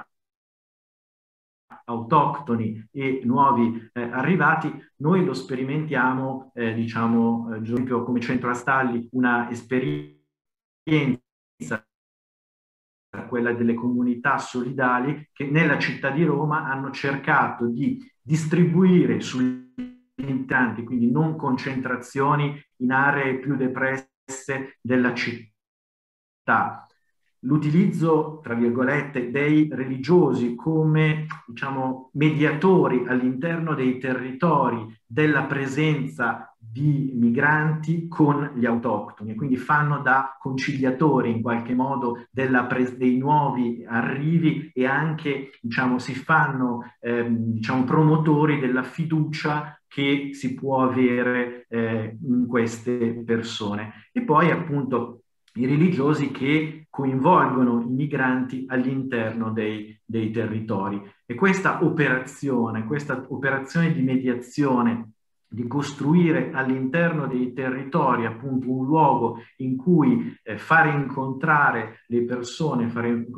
autoctoni e nuovi arrivati, noi lo sperimentiamo, diciamo, ad esempio come Centro Astalli, una esperienza, quella delle comunità solidali, che nella città di Roma hanno cercato di distribuire sugli abitanti, quindi non concentrazioni in aree più depresse della città, l'utilizzo, tra virgolette, dei religiosi come, diciamo, mediatori all'interno dei territori della presenza di migranti con gli autoctoni, e quindi fanno da conciliatori in qualche modo dei nuovi arrivi, e anche, diciamo, si fanno diciamo, promotori della fiducia che si può avere in queste persone. E poi appunto i religiosi che coinvolgono i migranti all'interno dei territori. E questa operazione di mediazione, di costruire all'interno dei territori appunto un luogo in cui fare incontrare le persone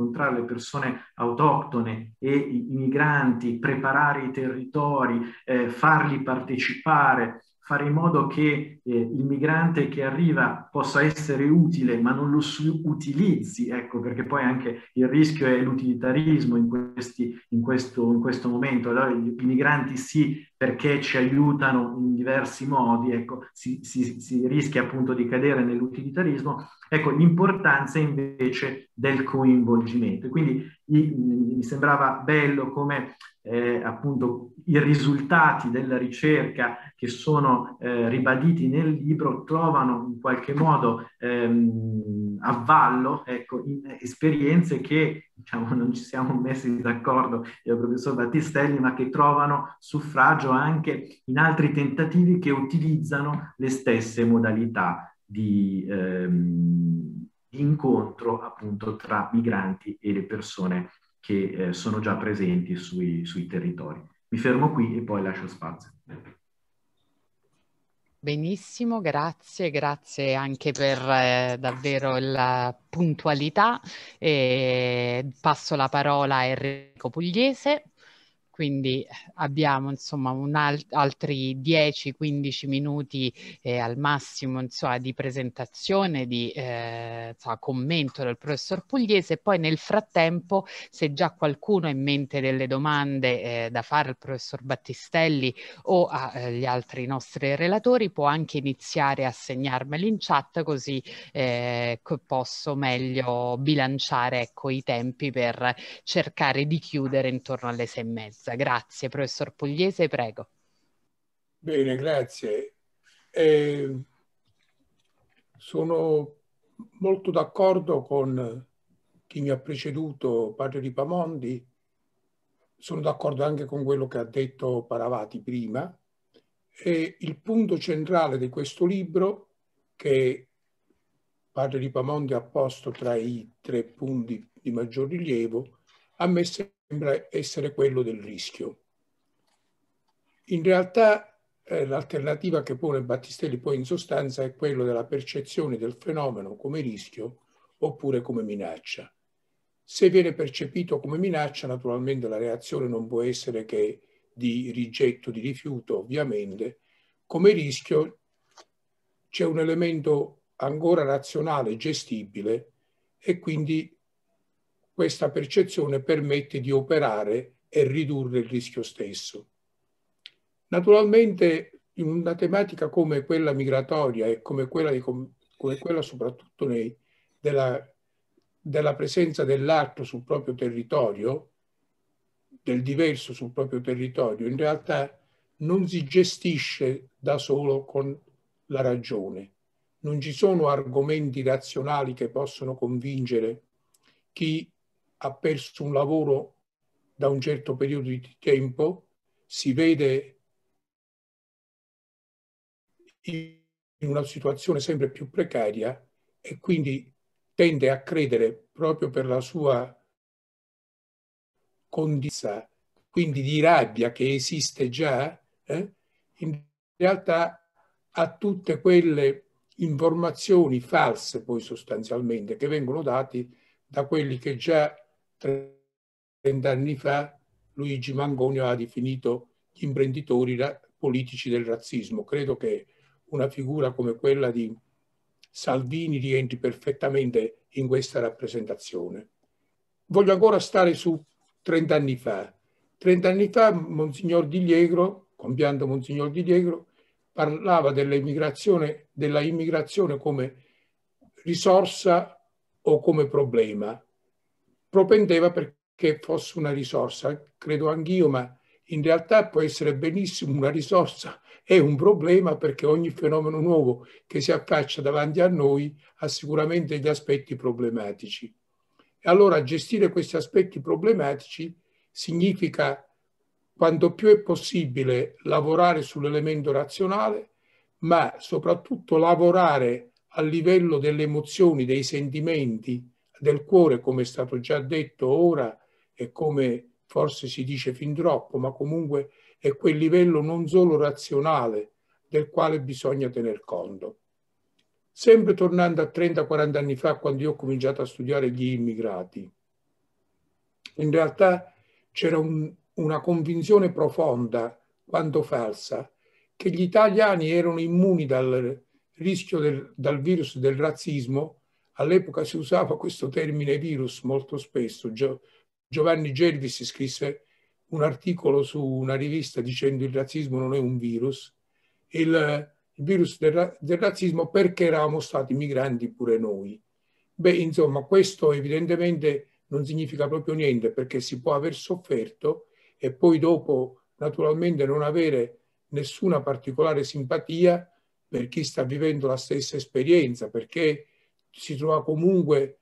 autoctone e i migranti, preparare i territori, farli partecipare, fare in modo che il migrante che arriva possa essere utile, ma non lo utilizzi, ecco, perché poi anche il rischio è l'utilitarismo in questo momento. Allora, i migranti sì, perché ci aiutano in diversi modi, ecco, si rischia appunto di cadere nell'utilitarismo. Ecco, l'importanza invece del coinvolgimento. Quindi mi sembrava bello come appunto i risultati della ricerca che sono ribaditi nel libro trovano in qualche modo avallo, ecco, in esperienze che, diciamo, non ci siamo messi d'accordo io e il professor Battistelli, ma che trovano suffragio anche in altri tentativi che utilizzano le stesse modalità di incontro appunto tra migranti e le persone che sono già presenti sui territori. Mi fermo qui e poi lascio spazio. Benissimo, grazie, grazie anche per davvero la puntualità. Passo la parola a Enrico Pugliese. Quindi abbiamo insomma altri 10-15 minuti al massimo insomma, di presentazione, di insomma, commento del professor Pugliese, e poi nel frattempo se già qualcuno ha in mente delle domande da fare al professor Battistelli o agli altri nostri relatori può anche iniziare a segnarmeli in chat, così posso meglio bilanciare ecco, i tempi per cercare di chiudere intorno alle 6:30. Grazie, professor Pugliese, prego. Bene, grazie. Sono molto d'accordo con chi mi ha preceduto, padre Ripamondi. Sono d'accordo anche con quello che ha detto Paravati prima. E il punto centrale di questo libro, che padre Ripamondi ha posto tra i 3 punti di maggior rilievo, a me sembra essere quello del rischio. In realtà l'alternativa che pone Battistelli poi in sostanza è quello della percezione del fenomeno come rischio oppure come minaccia. Se viene percepito come minaccia, naturalmente la reazione non può essere che di rigetto, di rifiuto, ovviamente. Come rischio c'è un elemento ancora razionale, gestibile, e quindi questa percezione permette di operare e ridurre il rischio stesso. Naturalmente in una tematica come quella migratoria e come quella soprattutto della presenza dell'altro sul proprio territorio, del diverso sul proprio territorio, in realtà non si gestisce da solo con la ragione. Non ci sono argomenti razionali che possono convincere chi ha perso un lavoro da un certo periodo di tempo, si vede in una situazione sempre più precaria e quindi tende a credere, proprio per la sua condizione, quindi di rabbia che esiste già, in realtà a tutte quelle informazioni false poi sostanzialmente che vengono date da quelli che già 30 anni fa Luigi Mangoni ha definito gli imprenditori politici del razzismo. Credo che una figura come quella di Salvini rientri perfettamente in questa rappresentazione. Voglio ancora stare su 30 anni fa. 30 anni fa Monsignor Di Liegro, compianto Monsignor Di Liegro, parlava dell'immigrazione come risorsa o come problema. Propendeva perché fosse una risorsa, credo anch'io, ma in realtà può essere benissimo una risorsa e un problema, perché ogni fenomeno nuovo che si affaccia davanti a noi ha sicuramente degli aspetti problematici. E allora gestire questi aspetti problematici significa, quanto più è possibile, lavorare sull'elemento razionale, ma soprattutto lavorare a livello delle emozioni, dei sentimenti, del cuore, come è stato già detto ora e come forse si dice fin troppo, ma comunque è quel livello non solo razionale del quale bisogna tener conto. Sempre tornando a 30-40 anni fa, quando io ho cominciato a studiare gli immigrati, in realtà c'era una convinzione profonda, quanto falsa, che gli italiani erano immuni dal rischio dal virus del razzismo. All'epoca si usava questo termine virus molto spesso. Giovanni Gervis scrisse un articolo su una rivista dicendo il razzismo non è un virus, il virus del razzismo perché eravamo stati migranti pure noi. Beh, insomma, questo evidentemente non significa proprio niente, perché si può aver sofferto e poi dopo naturalmente non avere nessuna particolare simpatia per chi sta vivendo la stessa esperienza, perché si trova comunque,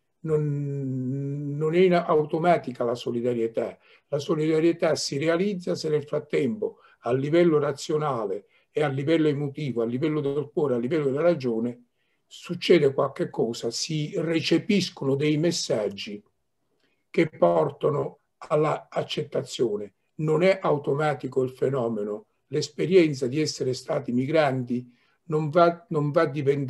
non è automatica la solidarietà. La solidarietà si realizza se nel frattempo a livello razionale e a livello emotivo, a livello del cuore, a livello della ragione, succede qualche cosa, si recepiscono dei messaggi che portano all'accettazione. Non è automatico il fenomeno. L'esperienza di essere stati migranti non va a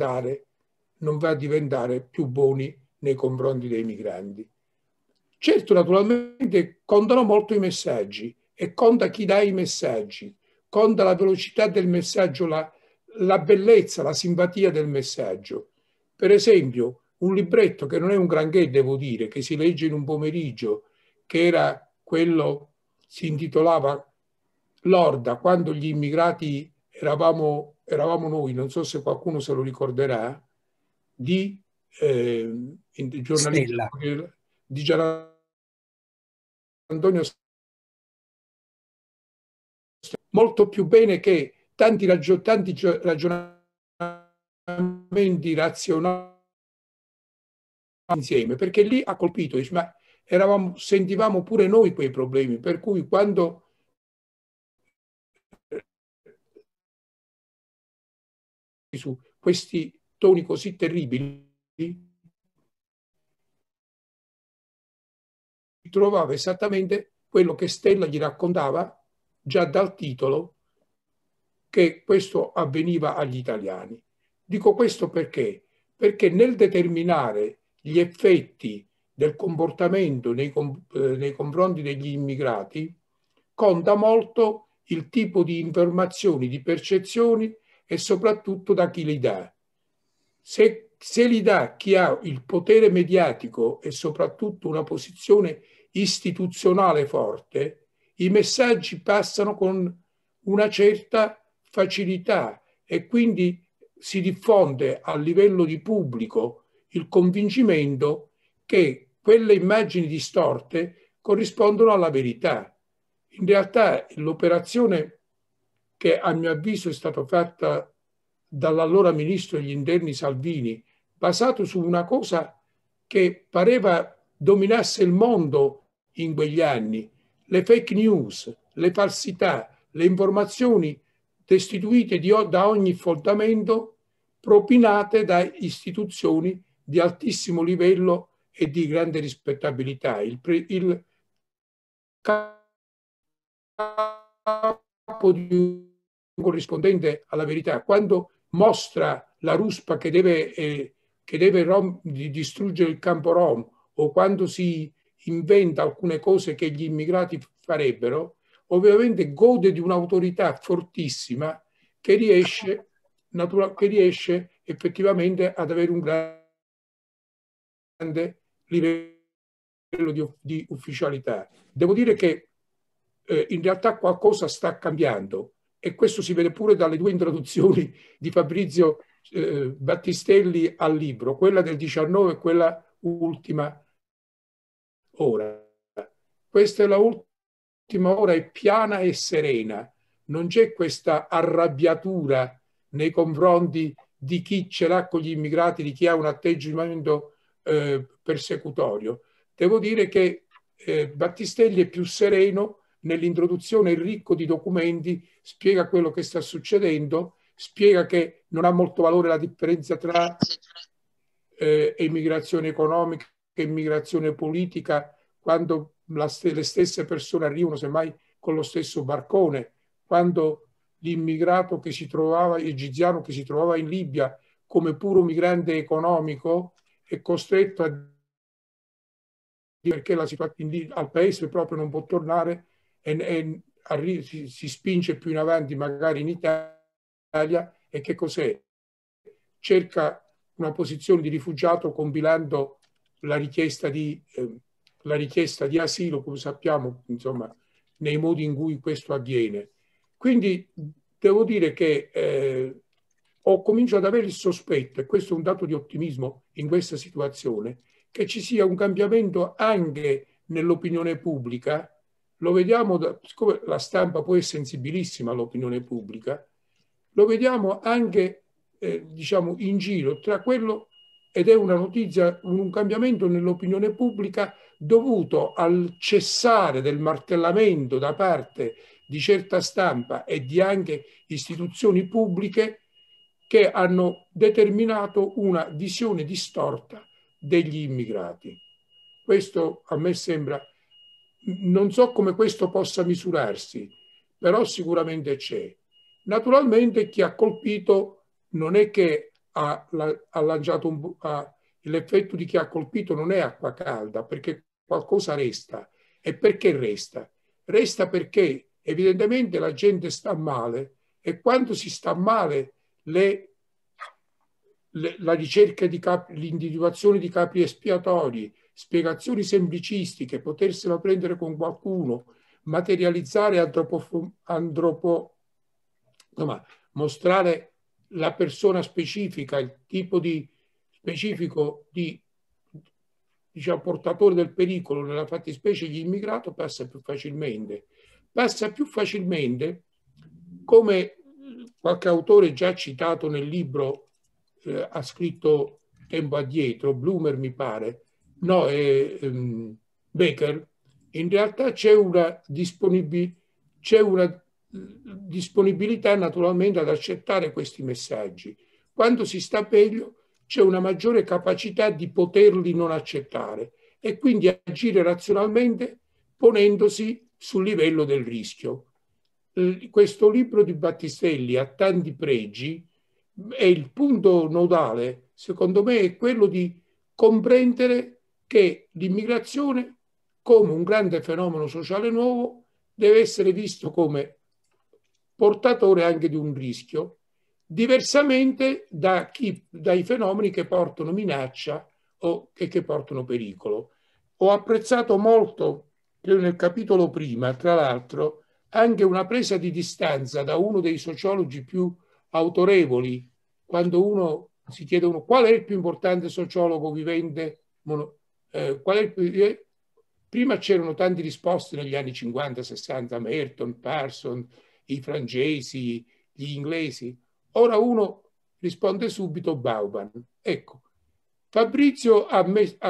diventare più buoni nei confronti dei migranti. Certo, naturalmente contano molto i messaggi e conta chi dà i messaggi, conta la velocità del messaggio, la bellezza, la simpatia del messaggio. Per esempio, un libretto che non è un granché, devo dire, che si legge in un pomeriggio, che era quello, si intitolava Lorda, quando gli immigrati eravamo noi, non so se qualcuno se lo ricorderà, di giornalista Stella. di Gian Antonio, molto più bene che tanti ragionamenti razionali insieme, perché lì ha colpito, dice, ma sentivamo pure noi quei problemi, per cui quando su questi toni così terribili trovava esattamente quello che Stella gli raccontava già dal titolo, che questo avveniva agli italiani. Dico questo perché? Perché nel determinare gli effetti del comportamento nei confronti degli immigrati conta molto il tipo di informazioni, di percezioni e soprattutto da chi li dà. Se li dà chi ha il potere mediatico e soprattutto una posizione istituzionale forte, i messaggi passano con una certa facilità e quindi si diffonde a livello di pubblico il convincimento che quelle immagini distorte corrispondono alla verità. In realtà l'operazione che a mio avviso è stata fatta dall'allora ministro degli interni Salvini, basato su una cosa che pareva dominasse il mondo in quegli anni, le fake news, le falsità, le informazioni destituite da ogni fondamento, propinate da istituzioni di altissimo livello e di grande rispettabilità. Il capo di un corrispondente alla verità, quando mostra la ruspa che deve distruggere il campo Rom, o quando si inventa alcune cose che gli immigrati farebbero, ovviamente gode di un'autorità fortissima che riesce effettivamente ad avere un grande livello di ufficialità. Devo dire che in realtà qualcosa sta cambiando e questo si vede pure dalle due introduzioni di Fabrizio Battistelli al libro, quella del 19 e quella ultima ora. Questa è la ultima ora è piana e serena, non c'è questa arrabbiatura nei confronti di chi ce l'ha con gli immigrati, di chi ha un atteggiamento persecutorio. Devo dire che Battistelli è più sereno nell'introduzione, è ricco di documenti, spiega quello che sta succedendo, spiega che non ha molto valore la differenza tra immigrazione economica e immigrazione politica, quando le stesse persone arrivano semmai con lo stesso barcone, quando l'immigrato che si trovava, egiziano che si trovava in Libia come puro migrante economico è costretto a perché la situazione al paese proprio non può tornare e si spinge più in avanti magari in Italia e che cos'è? Cerca una posizione di rifugiato compilando la richiesta di asilo, come sappiamo, insomma, nei modi in cui questo avviene. Quindi devo dire che ho cominciato ad avere il sospetto, e questo è un dato di ottimismo in questa situazione, che ci sia un cambiamento anche nell'opinione pubblica. Lo vediamo, siccome la stampa poi è sensibilissima all'opinione pubblica, lo vediamo anche diciamo in giro tra quello, ed è una notizia, un cambiamento nell'opinione pubblica dovuto al cessare del martellamento da parte di certa stampa e di anche istituzioni pubbliche che hanno determinato una visione distorta degli immigrati. Questo a me sembra, non so come questo possa misurarsi, però sicuramente c'è. Naturalmente chi ha colpito non è che ha lanciato l'effetto di chi ha colpito non è acqua calda, perché qualcosa resta. E perché resta? Resta perché evidentemente la gente sta male e quando si sta male la ricerca di l'individuazione di capi espiatori, spiegazioni semplicistiche, potersela prendere con qualcuno, materializzare mostrare la persona specifica, il tipo di specifico di diciamo, portatore del pericolo, nella fattispecie gli immigrati, passa più facilmente. Passa più facilmente, come qualche autore già citato nel libro ha scritto tempo addietro, Blumer mi pare, no, Becker, in realtà c'è una disponibilità naturalmente ad accettare questi messaggi. Quando si sta meglio c'è una maggiore capacità di poterli non accettare e quindi agire razionalmente ponendosi sul livello del rischio. Questo libro di Battistelli ha tanti pregi e il punto nodale, secondo me, è quello di comprendere che l'immigrazione, come un grande fenomeno sociale nuovo, deve essere visto come portatore anche di un rischio, diversamente dai fenomeni che portano minaccia o che portano pericolo. Ho apprezzato molto, credo nel capitolo prima, tra l'altro, anche una presa di distanza da uno dei sociologi più autorevoli, quando si chiede qual è il più importante sociologo vivente, prima c'erano tante risposte negli anni 50-60, Merton, Parsons, i francesi, gli inglesi, ora uno risponde subito Bauman. Ecco, Fabrizio ha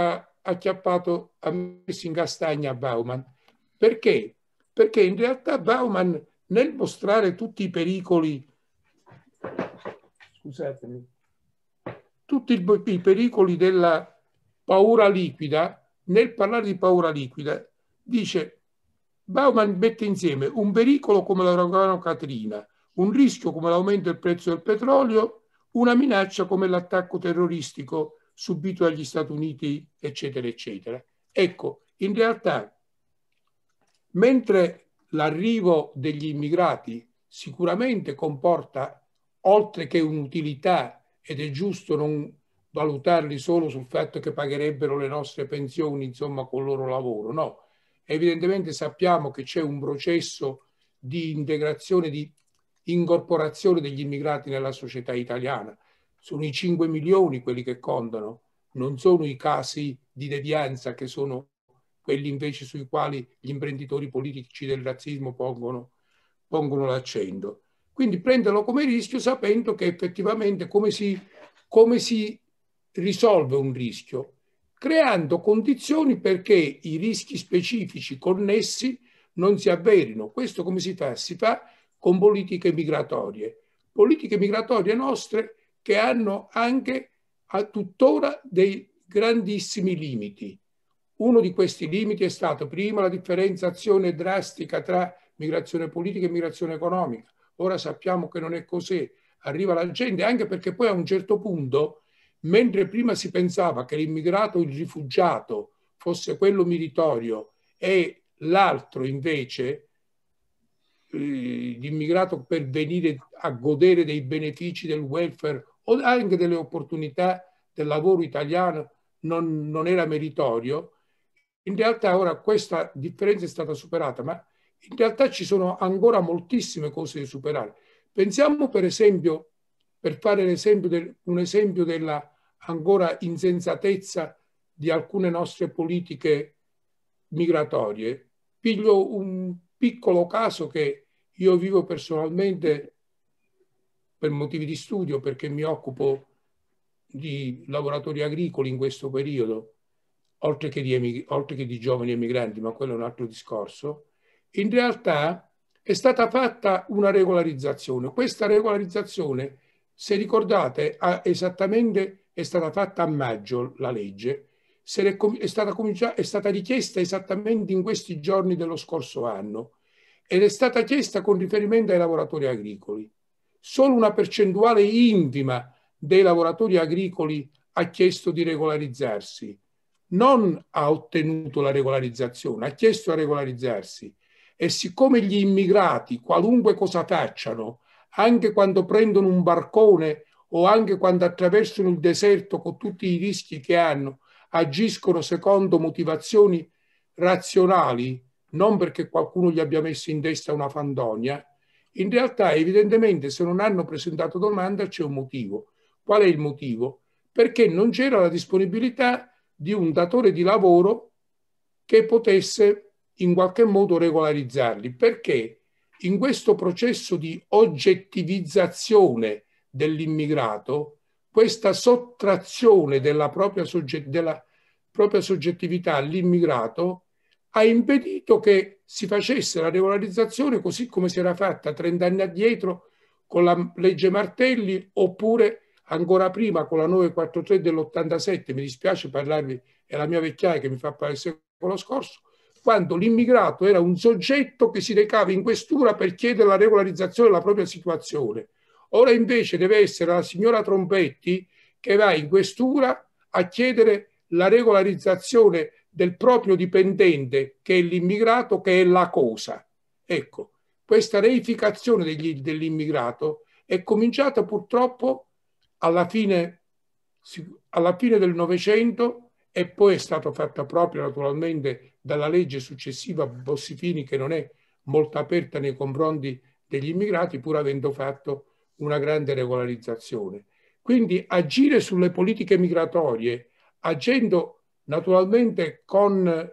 messo in castagna Bauman. Perché? Perché in realtà Bauman, nel mostrare tutti i pericoli, scusatemi, tutti i pericoli della paura liquida, nel parlare di paura liquida, dice, Bauman mette insieme un pericolo come l'uragano Katrina, un rischio come l'aumento del prezzo del petrolio, una minaccia come l'attacco terroristico subito dagli Stati Uniti, eccetera, eccetera. Ecco, in realtà, mentre l'arrivo degli immigrati sicuramente comporta, oltre che un'utilità, ed è giusto non valutarli solo sul fatto che pagherebbero le nostre pensioni, insomma, con il loro lavoro, no. Evidentemente sappiamo che c'è un processo di integrazione, di incorporazione degli immigrati nella società italiana. Sono i 5 milioni quelli che contano, non sono i casi di devianza che sono quelli invece sui quali gli imprenditori politici del razzismo pongono l'accento. Quindi prenderlo come rischio sapendo che effettivamente come si risolve un rischio, creando condizioni perché i rischi specifici connessi non si avverino. Questo come si fa? Si fa con politiche migratorie nostre che hanno anche a tuttora dei grandissimi limiti. Uno di questi limiti è stato prima la differenziazione drastica tra migrazione politica e migrazione economica. Ora sappiamo che non è così, arriva la gente, anche perché poi a un certo punto, mentre prima si pensava che l'immigrato, il rifugiato, fosse quello meritorio e l'altro invece, l'immigrato per venire a godere dei benefici del welfare o anche delle opportunità del lavoro italiano, non era meritorio. In realtà ora questa differenza è stata superata, ma in realtà ci sono ancora moltissime cose da superare. Pensiamo per esempio, per fare un esempio della ancora insensatezza di alcune nostre politiche migratorie. Piglio un piccolo caso che io vivo personalmente per motivi di studio, perché mi occupo di lavoratori agricoli in questo periodo, oltre che di giovani emigranti, ma quello è un altro discorso. In realtà è stata fatta una regolarizzazione. Questa regolarizzazione, se ricordate, è stata fatta a maggio la legge, è stata richiesta esattamente in questi giorni dello scorso anno ed è stata chiesta con riferimento ai lavoratori agricoli. Solo una percentuale infima dei lavoratori agricoli ha chiesto di regolarizzarsi. Non ha ottenuto la regolarizzazione, ha chiesto a regolarizzarsi. E siccome gli immigrati, qualunque cosa facciano, anche quando prendono un barcone o anche quando attraversano il deserto con tutti i rischi che hanno, agiscono secondo motivazioni razionali, non perché qualcuno gli abbia messo in testa una fandonia, in realtà evidentemente se non hanno presentato domanda c'è un motivo. Qual è il motivo? Perché non c'era la disponibilità di un datore di lavoro che potesse in qualche modo regolarizzarli, perché in questo processo di oggettivizzazione dell'immigrato, questa sottrazione della propria soggettività all'immigrato ha impedito che si facesse la regolarizzazione così come si era fatta 30 anni addietro con la legge Martelli, oppure ancora prima con la 943 dell'87, mi dispiace parlarvi, è la mia vecchiaia che mi fa parlare il secolo scorso, quando l'immigrato era un soggetto che si recava in questura per chiedere la regolarizzazione della propria situazione. Ora invece deve essere la signora Trompetti che va in questura a chiedere la regolarizzazione del proprio dipendente, che è l'immigrato, che è la cosa. Ecco, questa reificazione dell'immigrato è cominciata purtroppo alla fine del Novecento e poi è stata fatta proprio naturalmente dalla legge successiva Bossi-Fini, che non è molto aperta nei confronti degli immigrati, pur avendo fatto una grande regolarizzazione. Quindi agire sulle politiche migratorie, agendo naturalmente con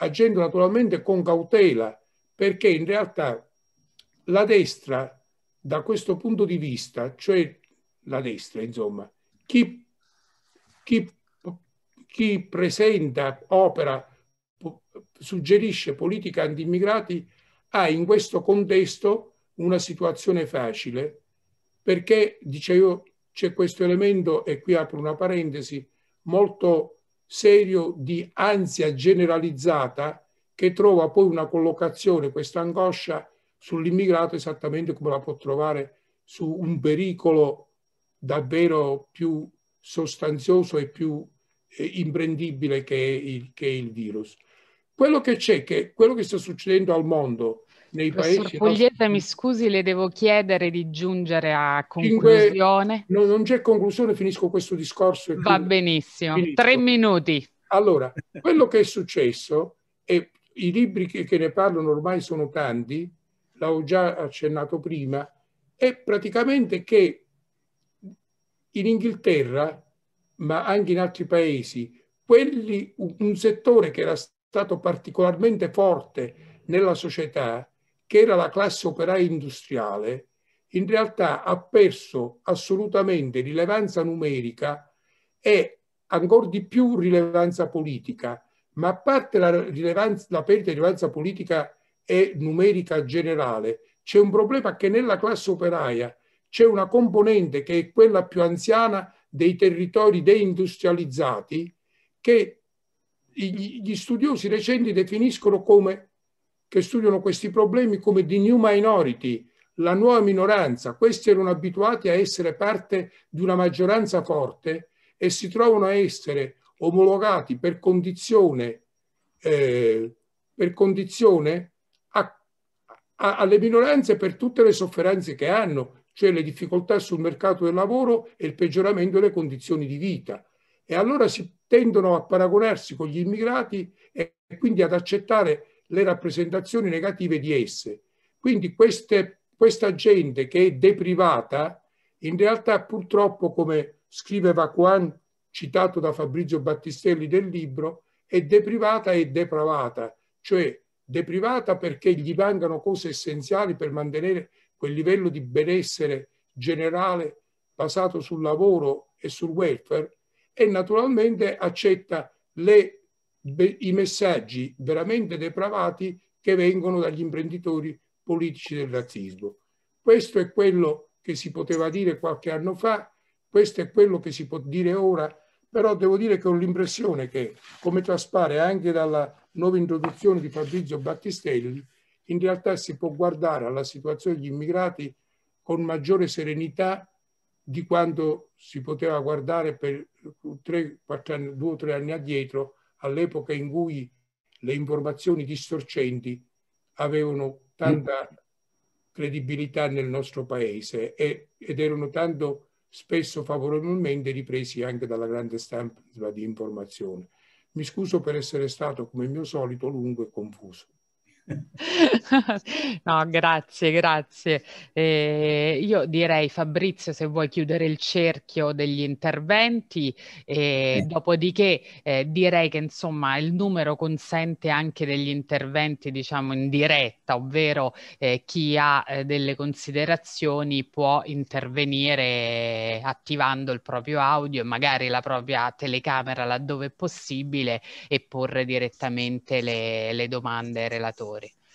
cautela, perché in realtà la destra, da questo punto di vista, cioè la destra, insomma, chi presenta, opera, suggerisce politica anti-immigrati ha in questo contesto una situazione facile, perché, dicevo, c'è questo elemento, e qui apro una parentesi, molto serio di ansia generalizzata che trova poi una collocazione, questa angoscia sull'immigrato esattamente come la può trovare su un pericolo davvero più sostanzioso e più imprendibile che è il virus. Quello che sta succedendo al mondo nei Professor paesi Pugliese, nostri, mi scusi, le devo chiedere di giungere a conclusione. non c'è conclusione, finisco questo discorso e Va benissimo, 3 finisco. minuti. Allora, quello che è successo, e i libri che ne parlano ormai sono tanti, l'avevo già accennato prima, è praticamente che in Inghilterra, ma anche in altri paesi, un settore che era stato particolarmente forte nella società, che era la classe operaia industriale, in realtà ha perso assolutamente rilevanza numerica e ancora di più rilevanza politica. Ma a parte la perdita di rilevanza politica e numerica generale, c'è un problema che nella classe operaia c'è una componente che è quella più anziana dei territori deindustrializzati, che gli studiosi recenti definiscono che studiano questi problemi come the new minority, la nuova minoranza. Questi erano abituati a essere parte di una maggioranza forte e si trovano a essere omologati per condizione alle minoranze per tutte le sofferenze che hanno, cioè le difficoltà sul mercato del lavoro e il peggioramento delle condizioni di vita. E allora si tendono a paragonarsi con gli immigrati e quindi ad accettare le rappresentazioni negative di esse. Quindi questa gente che è deprivata, in realtà purtroppo, come scrive Vacuan, citato da Fabrizio Battistelli del libro, è deprivata e depravata, cioè deprivata perché gli mancano cose essenziali per mantenere quel livello di benessere generale basato sul lavoro e sul welfare, e naturalmente accetta i messaggi veramente depravati che vengono dagli imprenditori politici del razzismo. Questo è quello che si poteva dire qualche anno fa, questo è quello che si può dire ora, però devo dire che ho l'impressione che, come traspare anche dalla nuova introduzione di Fabrizio Battistelli, in realtà si può guardare alla situazione degli immigrati con maggiore serenità di quanto si poteva guardare per 2 o 3 anni addietro, all'epoca in cui le informazioni distorcenti avevano tanta credibilità nel nostro paese ed erano tanto spesso favorevolmente ripresi anche dalla grande stampa di informazione. Mi scuso per essere stato, come il mio solito, lungo e confuso. No, grazie, grazie. Io direi, Fabrizio, se vuoi chiudere il cerchio degli interventi, dopodiché direi che insomma il numero consente anche degli interventi, diciamo, in diretta, ovvero chi ha delle considerazioni può intervenire attivando il proprio audio e magari la propria telecamera laddove è possibile e porre direttamente le domande ai relatori.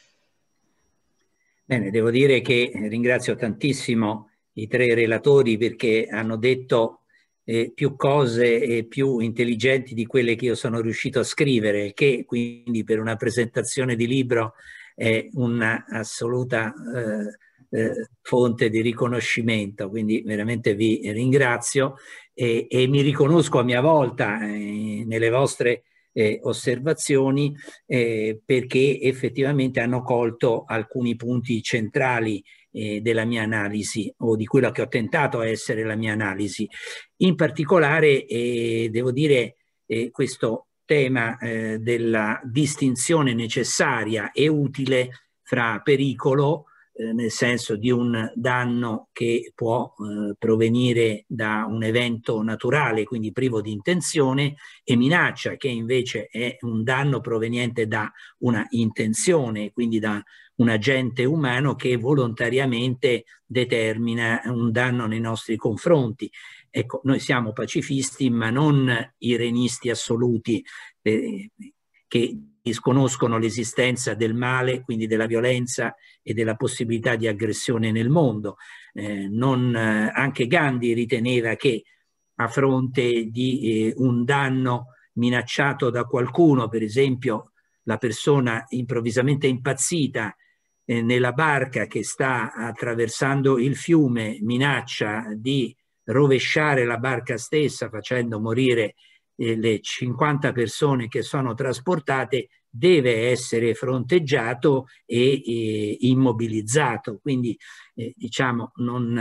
Bene, devo dire che ringrazio tantissimo i 3 relatori perché hanno detto più cose più intelligenti di quelle che io sono riuscito a scrivere, che quindi per una presentazione di libro è un'assoluta fonte di riconoscimento, quindi veramente vi ringrazio e mi riconosco a mia volta nelle vostre osservazioni perché effettivamente hanno colto alcuni punti centrali della mia analisi o di quello che ho tentato a essere la mia analisi. In particolare devo dire questo tema della distinzione necessaria e utile fra pericolo, nel senso di un danno che può provenire da un evento naturale, quindi privo di intenzione, e minaccia, che invece è un danno proveniente da una intenzione, quindi da un agente umano che volontariamente determina un danno nei nostri confronti. Ecco, noi siamo pacifisti, ma non irenisti assoluti che disconoscono l'esistenza del male, quindi della violenza e della possibilità di aggressione nel mondo. Anche Gandhi riteneva che a fronte di un danno minacciato da qualcuno, per esempio la persona improvvisamente impazzita nella barca che sta attraversando il fiume minaccia di rovesciare la barca stessa facendo morire le 50 persone che sono trasportate, deve essere fronteggiato e immobilizzato. Quindi diciamo non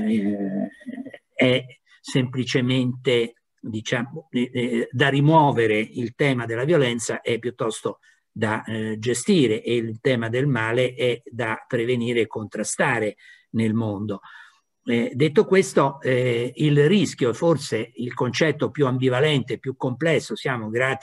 è semplicemente da rimuovere il tema della violenza, è piuttosto da gestire, e il tema del male è da prevenire e contrastare nel mondo. Detto questo, il rischio, forse il concetto più ambivalente, più complesso, siamo grati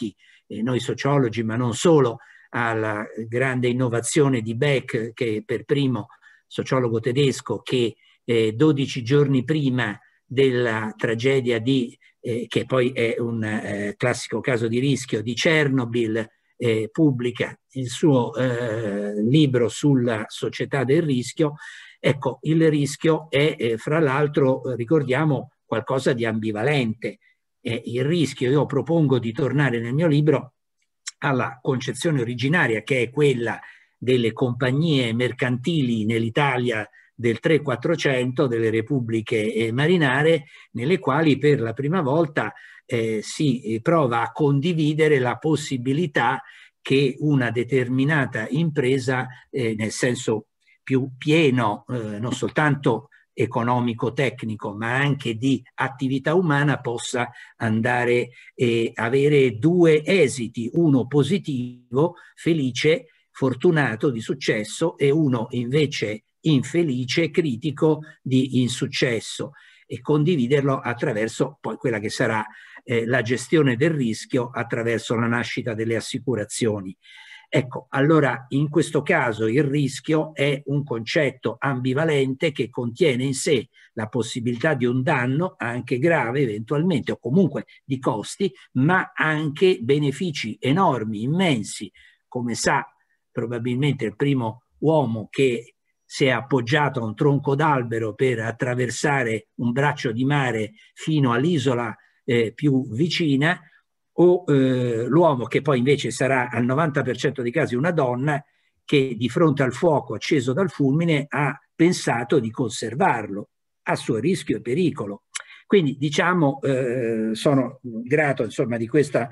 noi sociologi, ma non solo, alla grande innovazione di Beck, che per primo sociologo tedesco, che 12 giorni prima della tragedia che poi è un classico caso di rischio, di Chernobyl, pubblica il suo libro sulla società del rischio. Ecco, il rischio è fra l'altro, ricordiamo, qualcosa di ambivalente. Il rischio, io propongo di tornare nel mio libro alla concezione originaria, che è quella delle compagnie mercantili nell'Italia del 300-400, delle repubbliche marinare, nelle quali per la prima volta si prova a condividere la possibilità che una determinata impresa, nel senso più pieno, non soltanto economico-tecnico, ma anche di attività umana, possa andare e avere due esiti, uno positivo, felice, fortunato, di successo, e uno invece infelice, critico, di insuccesso, e condividerlo attraverso poi quella che sarà la gestione del rischio, attraverso la nascita delle assicurazioni. Ecco, allora in questo caso il rischio è un concetto ambivalente che contiene in sé la possibilità di un danno, anche grave eventualmente, o comunque di costi, ma anche benefici enormi, immensi. Come sa probabilmente il primo uomo che si è appoggiato a un tronco d'albero per attraversare un braccio di mare fino all'isola più vicina, o l'uomo che poi invece sarà al 90% dei casi una donna, che di fronte al fuoco acceso dal fulmine ha pensato di conservarlo a suo rischio e pericolo. Quindi diciamo sono grato insomma di questo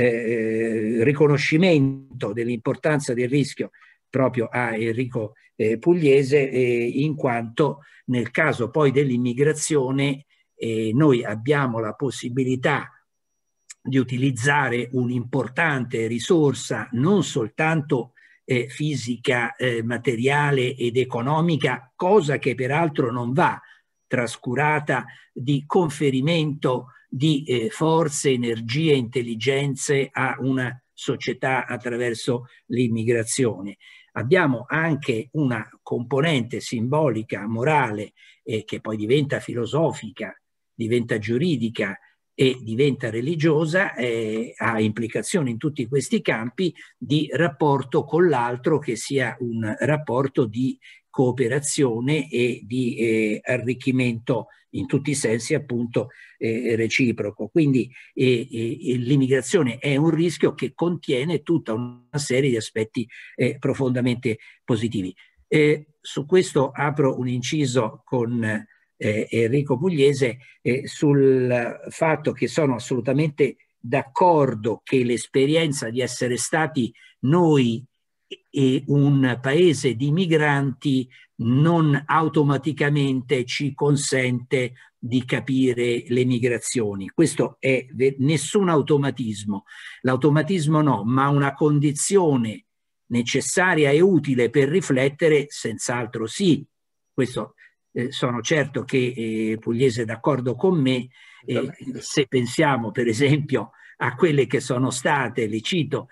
riconoscimento dell'importanza del rischio proprio a Enrico Pugliese, in quanto nel caso poi dell'immigrazione noi abbiamo la possibilità di utilizzare un'importante risorsa non soltanto fisica, materiale ed economica, cosa che peraltro non va trascurata, di conferimento di forze, energie, intelligenze a una società attraverso l'immigrazione. Abbiamo anche una componente simbolica, morale, che poi diventa filosofica, diventa giuridica e diventa religiosa, ha implicazioni in tutti questi campi, di rapporto con l'altro che sia un rapporto di cooperazione e di arricchimento in tutti i sensi, appunto, reciproco. Quindi l'immigrazione è un rischio che contiene tutta una serie di aspetti profondamente positivi. Su questo apro un inciso con Enrico Pugliese sul fatto che sono assolutamente d'accordo che l'esperienza di essere stati noi e un paese di migranti non automaticamente ci consente di capire le migrazioni. Questo è nessun automatismo. L'automatismo no, ma una condizione necessaria e utile per riflettere, senz'altro sì. Questo sono certo che Pugliese è d'accordo con me. Se pensiamo per esempio a quelle che sono state, le cito,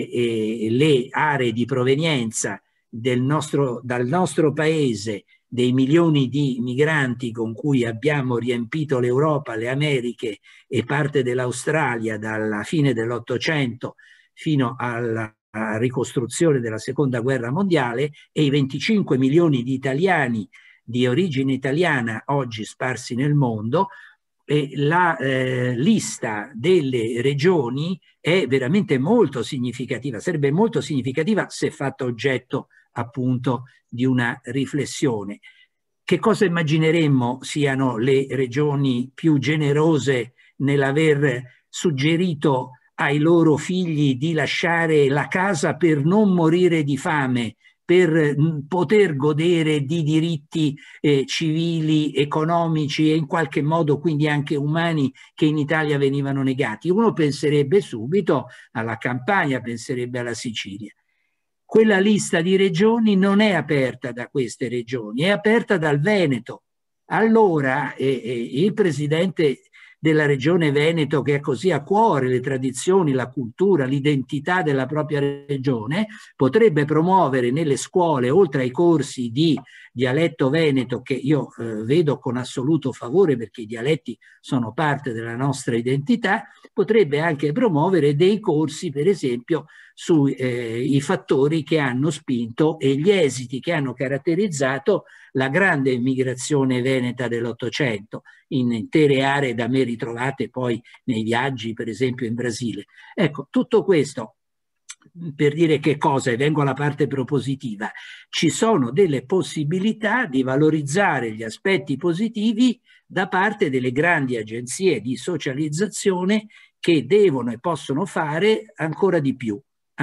le aree di provenienza dal nostro paese, dei milioni di migranti con cui abbiamo riempito l'Europa, le Americhe e parte dell'Australia dalla fine dell'Ottocento fino alla ricostruzione della Seconda Guerra Mondiale, e i 25 milioni di italiani di origine italiana oggi sparsi nel mondo. La lista delle regioni è veramente molto significativa, sarebbe molto significativa se fatta oggetto appunto di una riflessione. Che cosa immagineremmo siano le regioni più generose nell'aver suggerito ai loro figli di lasciare la casa per non morire di fame, per poter godere di diritti civili, economici e in qualche modo quindi anche umani che in Italia venivano negati? Uno penserebbe subito alla Campania, penserebbe alla Sicilia. Quella lista di regioni non è aperta da queste regioni, è aperta dal Veneto. Allora il presidente della regione Veneto, che ha così a cuore le tradizioni, la cultura, l'identità della propria regione, potrebbe promuovere nelle scuole, oltre ai corsi di dialetto veneto, che io vedo con assoluto favore perché i dialetti sono parte della nostra identità, potrebbe anche promuovere dei corsi, per esempio, sui fattori che hanno spinto e gli esiti che hanno caratterizzato la grande migrazione veneta dell'Ottocento in intere aree da me ritrovate poi nei viaggi, per esempio in Brasile. Ecco, tutto questo per dire che cosa, e vengo alla parte propositiva, ci sono delle possibilità di valorizzare gli aspetti positivi da parte delle grandi agenzie di socializzazione che devono e possono fare ancora di più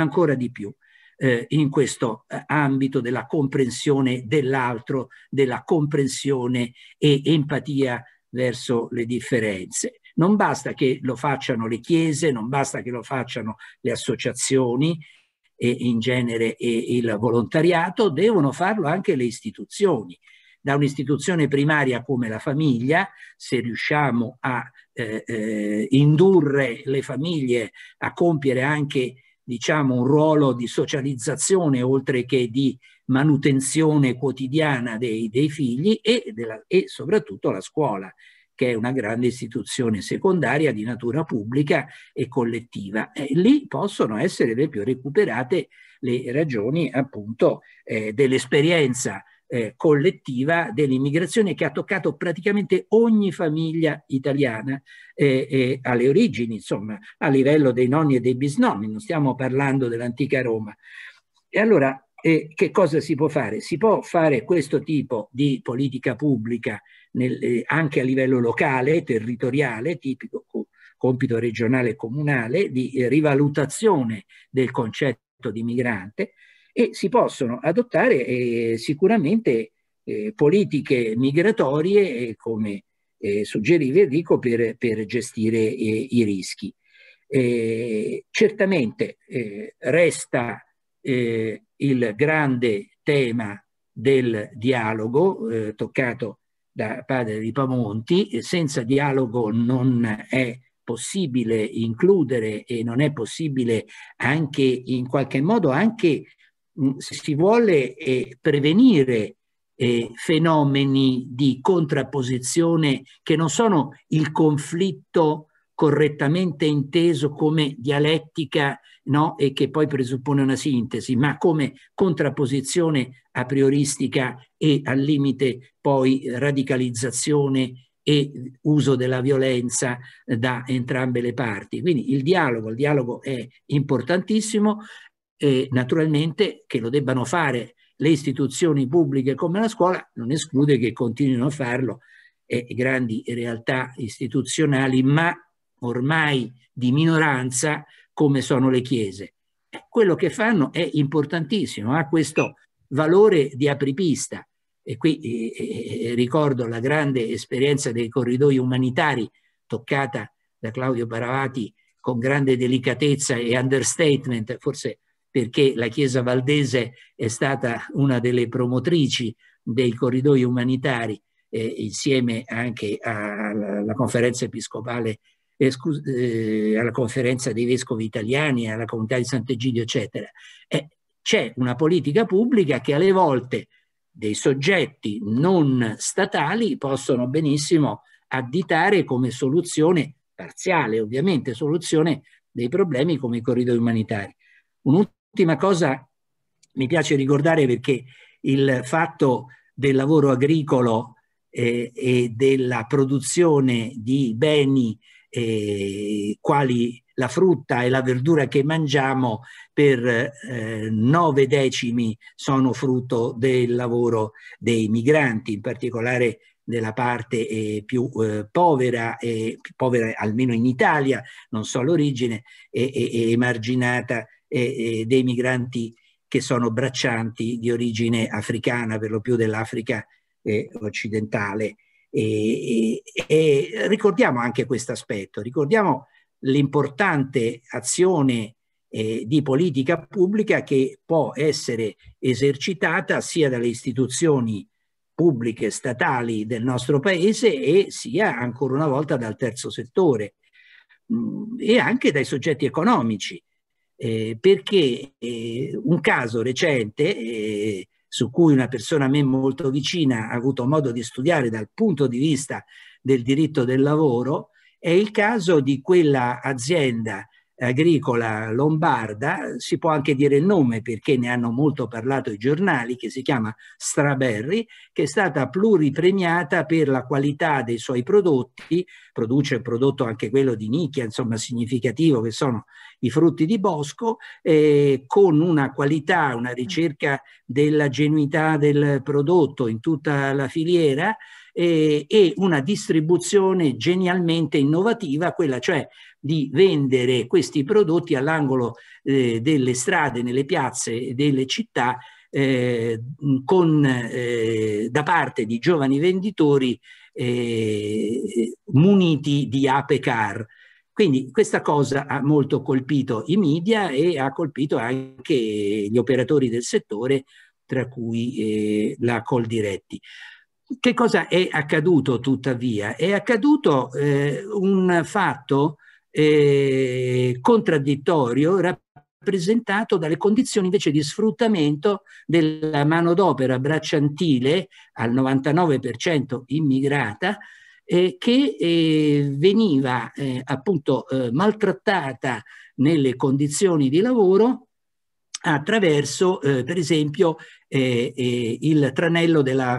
in questo ambito della comprensione dell'altro, della comprensione e empatia verso le differenze. Non basta che lo facciano le chiese, non basta che lo facciano le associazioni e in genere il volontariato, devono farlo anche le istituzioni. Da un'istituzione primaria come la famiglia, se riusciamo a indurre le famiglie a compiere anche, diciamo, un ruolo di socializzazione oltre che di manutenzione quotidiana dei figli e soprattutto la scuola, che è una grande istituzione secondaria di natura pubblica e collettiva. Lì possono essere per esempio recuperate le ragioni appunto dell'esperienza collettiva dell'immigrazione che ha toccato praticamente ogni famiglia italiana alle origini, insomma, a livello dei nonni e dei bisnonni, non stiamo parlando dell'antica Roma. E allora che cosa si può fare? Si può fare questo tipo di politica pubblica anche a livello locale, territoriale, tipico compito regionale e comunale, di rivalutazione del concetto di migrante, e si possono adottare sicuramente politiche migratorie, come suggeriva Enrico, per gestire i rischi. Certamente resta il grande tema del dialogo toccato da padre Ripamonti. Senza dialogo non è possibile includere e non è possibile anche in qualche modo, anche se si vuole prevenire fenomeni di contrapposizione che non sono il conflitto correttamente inteso come dialettica, no? E che poi presuppone una sintesi, ma come contrapposizione a prioristica e al limite poi radicalizzazione e uso della violenza da entrambe le parti. Quindi il dialogo è importantissimo, e naturalmente che lo debbano fare le istituzioni pubbliche come la scuola non esclude che continuino a farlo grandi realtà istituzionali, ma ormai di minoranza, come sono le chiese. Quello che fanno è importantissimo, ha questo valore di apripista. E qui ricordo la grande esperienza dei corridoi umanitari toccata da Claudio Paravati con grande delicatezza e understatement, forse perché la Chiesa Valdese è stata una delle promotrici dei corridoi umanitari, insieme anche alla conferenza episcopale, alla conferenza dei vescovi italiani, alla comunità di Sant'Egidio, eccetera. C'è una politica pubblica che alle volte dei soggetti non statali possono benissimo additare come soluzione parziale, ovviamente, soluzione dei problemi come i corridoi umanitari. Un'ultima cosa mi piace ricordare, perché il fatto del lavoro agricolo e della produzione di beni quali la frutta e la verdura che mangiamo per 9 decimi sono frutto del lavoro dei migranti, in particolare della parte più povera almeno in Italia, non so l'origine, e emarginata dei migranti che sono braccianti di origine africana, per lo più dell'Africa occidentale. E ricordiamo anche questo aspetto, ricordiamo l'importante azione di politica pubblica che può essere esercitata sia dalle istituzioni pubbliche statali del nostro paese e sia ancora una volta dal terzo settore e anche dai soggetti economici, perché un caso recente su cui una persona a me molto vicina ha avuto modo di studiare dal punto di vista del diritto del lavoro è il caso di quella azienda agricola lombarda, si può anche dire il nome perché ne hanno molto parlato i giornali, che si chiama Straberry, che è stata pluripremiata per la qualità dei suoi prodotti, produce un prodotto anche quello di nicchia, insomma significativo, che sono i frutti di bosco, con una qualità, una ricerca della genuinità del prodotto in tutta la filiera e una distribuzione genialmente innovativa, quella cioè di vendere questi prodotti all'angolo delle strade, nelle piazze delle città, da parte di giovani venditori muniti di ape car. Quindi questa cosa ha molto colpito i media e ha colpito anche gli operatori del settore, tra cui la Coldiretti. Che cosa è accaduto tuttavia? È accaduto un fatto contraddittorio rappresentato dalle condizioni invece di sfruttamento della manodopera bracciantile al 99% immigrata che veniva appunto maltrattata nelle condizioni di lavoro attraverso per esempio il tranello della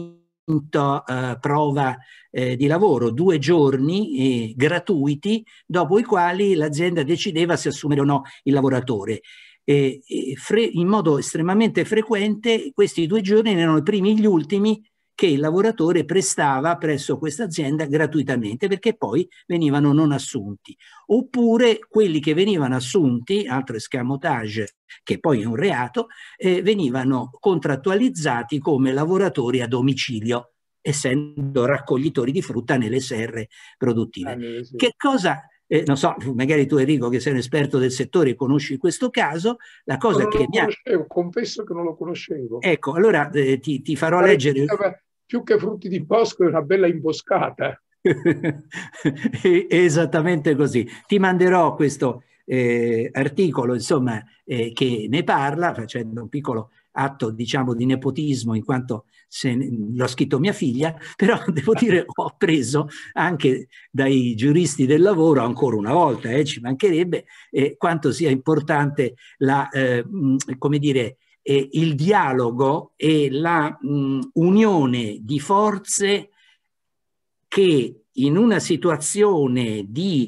prova di lavoro, 2 giorni gratuiti, dopo i quali l'azienda decideva se assumere o no il lavoratore. In modo estremamente frequente questi 2 giorni erano i primi e gli ultimi che il lavoratore prestava presso questa azienda gratuitamente, perché poi venivano non assunti. Oppure quelli che venivano assunti, altro escamotage che poi è un reato, venivano contrattualizzati come lavoratori a domicilio, essendo raccoglitori di frutta nelle serre produttive. Sì. Che cosa, non so, magari tu Enrico che sei un esperto del settore e conosci questo caso, la cosa non che lo conoscevo, confesso che non lo conoscevo. Ecco, allora ti farò leggere... Più che frutti di bosco è una bella imboscata. Esattamente così. Ti manderò questo articolo, insomma, che ne parla, facendo un piccolo atto, diciamo, di nepotismo, in quanto l'ho scritto mia figlia, però devo dire ho appreso anche dai giuristi del lavoro, ancora una volta, ci mancherebbe, quanto sia importante la, come dire, il dialogo e la unione di forze che in una situazione di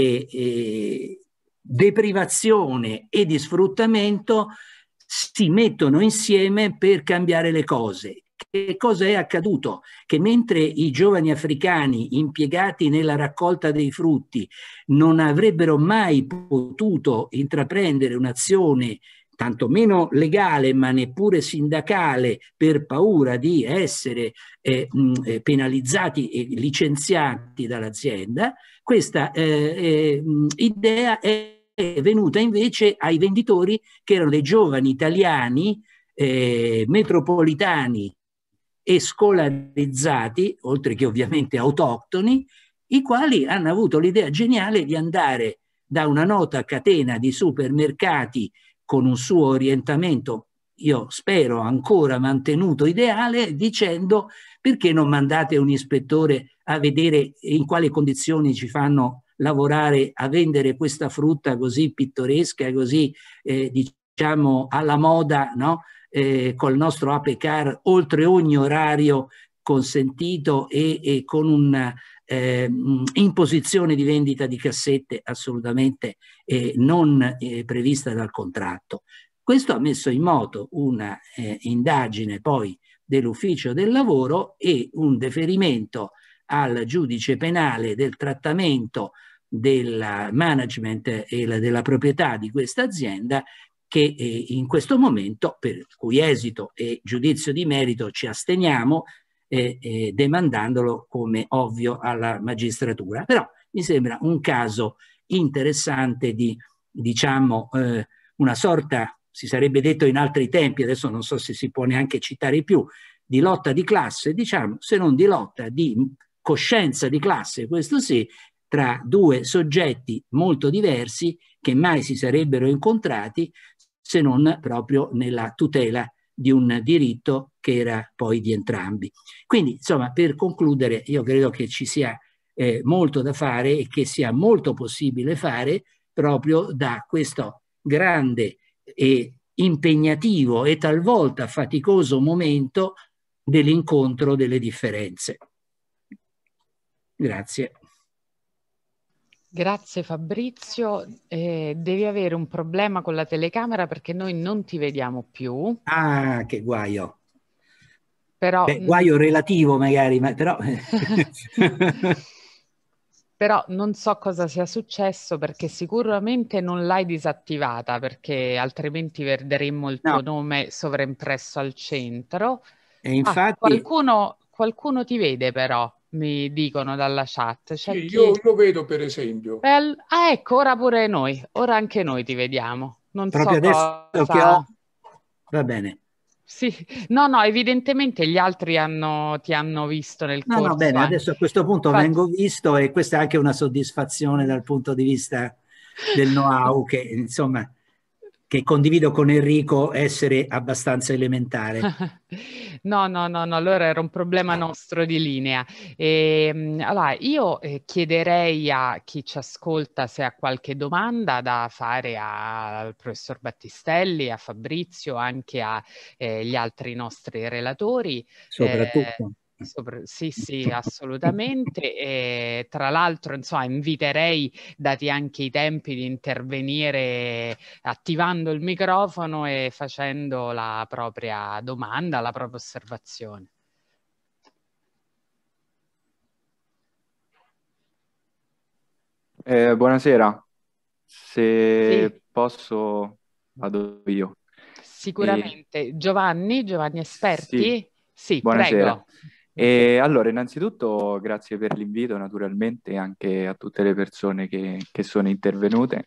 deprivazione e di sfruttamento si mettono insieme per cambiare le cose. Che cosa è accaduto? Che mentre i giovani africani impiegati nella raccolta dei frutti non avrebbero mai potuto intraprendere un'azione tantomeno legale ma neppure sindacale per paura di essere penalizzati e licenziati dall'azienda, questa idea è venuta invece ai venditori che erano dei giovani italiani metropolitani e scolarizzati, oltre che ovviamente autoctoni, i quali hanno avuto l'idea geniale di andare da una nota catena di supermercati con un suo orientamento, io spero ancora mantenuto ideale, dicendo: perché non mandate un ispettore a vedere in quali condizioni ci fanno lavorare a vendere questa frutta così pittoresca, così diciamo alla moda, no? Col nostro ape car oltre ogni orario consentito e con una imposizione di vendita di cassette assolutamente non prevista dal contratto. Questo ha messo in moto una indagine poi dell'ufficio del lavoro e un deferimento al giudice penale del trattamento del management e della proprietà di questa azienda, che in questo momento, per cui esito e giudizio di merito ci asteniamo, demandandolo come ovvio alla magistratura. Però mi sembra un caso interessante di, diciamo, una sorta, si sarebbe detto in altri tempi, adesso non so se si può neanche citare più, di lotta di classe, diciamo, se non di lotta di coscienza di classe, questo sì, tra due soggetti molto diversi che mai si sarebbero incontrati se non proprio nella tutela di un diritto che era poi di entrambi. Quindi, insomma, per concludere, io credo che ci sia molto da fare e che sia molto possibile fare proprio da questo grande e impegnativo e talvolta faticoso momento dell'incontro delle differenze. Grazie. Grazie Fabrizio. Devi avere un problema con la telecamera perché noi non ti vediamo più. Ah, che guaio. Però, beh, guaio relativo magari, ma però... Però non so cosa sia successo perché sicuramente non l'hai disattivata perché altrimenti vedremmo il tuo nome sovraimpresso al centro. E infatti... qualcuno ti vede però, mi dicono dalla chat. Sì, io lo vedo per esempio. Ecco, ora pure noi, ora anche noi ti vediamo. Non proprio so adesso cosa... che ho... Va bene. Sì, no, evidentemente gli altri ti hanno visto nel corso. No, bene, adesso a questo punto Infatti... vengo visto e questa è anche una soddisfazione dal punto di vista del know-how che, insomma, che condivido con Enrico essere abbastanza elementare. No, allora era un problema nostro di linea. Allora, io chiederei a chi ci ascolta se ha qualche domanda da fare al professor Battistelli, a Fabrizio, anche agli altri nostri relatori. Soprattutto. Sì, assolutamente. E, tra l'altro, insomma, inviterei, dati anche i tempi, di intervenire attivando il microfono e facendo la propria domanda, la propria osservazione. Buonasera, se sì. posso vado io. Sicuramente. Giovanni Esperti? Sì, buonasera. Prego. Allora, innanzitutto grazie per l'invito, naturalmente, anche a tutte le persone che sono intervenute.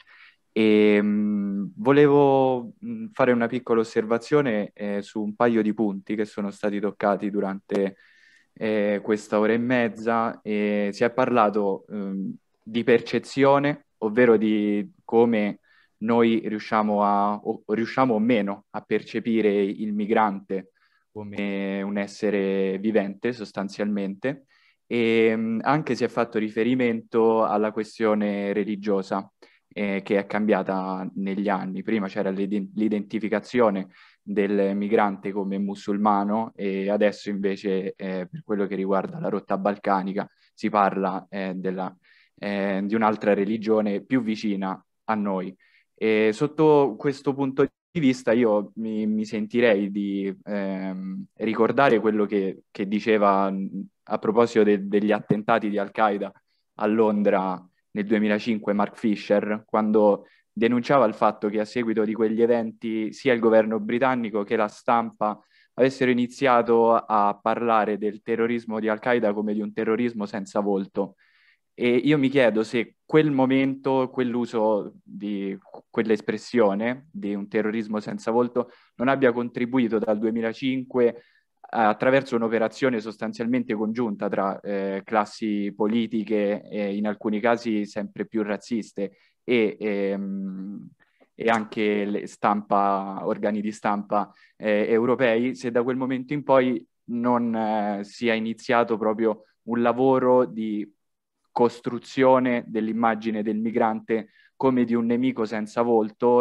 Volevo fare una piccola osservazione su un paio di punti che sono stati toccati durante questa ora e mezza. Si è parlato di percezione, ovvero di come noi riusciamo o meno a percepire il migrante come un essere vivente sostanzialmente, e anche si è fatto riferimento alla questione religiosa che è cambiata negli anni. Prima c'era l'identificazione del migrante come musulmano e adesso invece per quello che riguarda la rotta balcanica si parla di un'altra religione più vicina a noi. E sotto questo punto di vista io mi sentirei di ricordare quello che diceva a proposito degli attentati di Al-Qaeda a Londra nel 2005 Mark Fisher, quando denunciava il fatto che a seguito di quegli eventi sia il governo britannico che la stampa avessero iniziato a parlare del terrorismo di Al-Qaeda come di un terrorismo senza volto. E io mi chiedo se quel momento, quell'uso di quell'espressione di un terrorismo senza volto non abbia contribuito dal 2005 attraverso un'operazione sostanzialmente congiunta tra classi politiche e in alcuni casi sempre più razziste e anche organi di stampa europei, se da quel momento in poi non sia iniziato proprio un lavoro di costruzione dell'immagine del migrante come di un nemico senza volto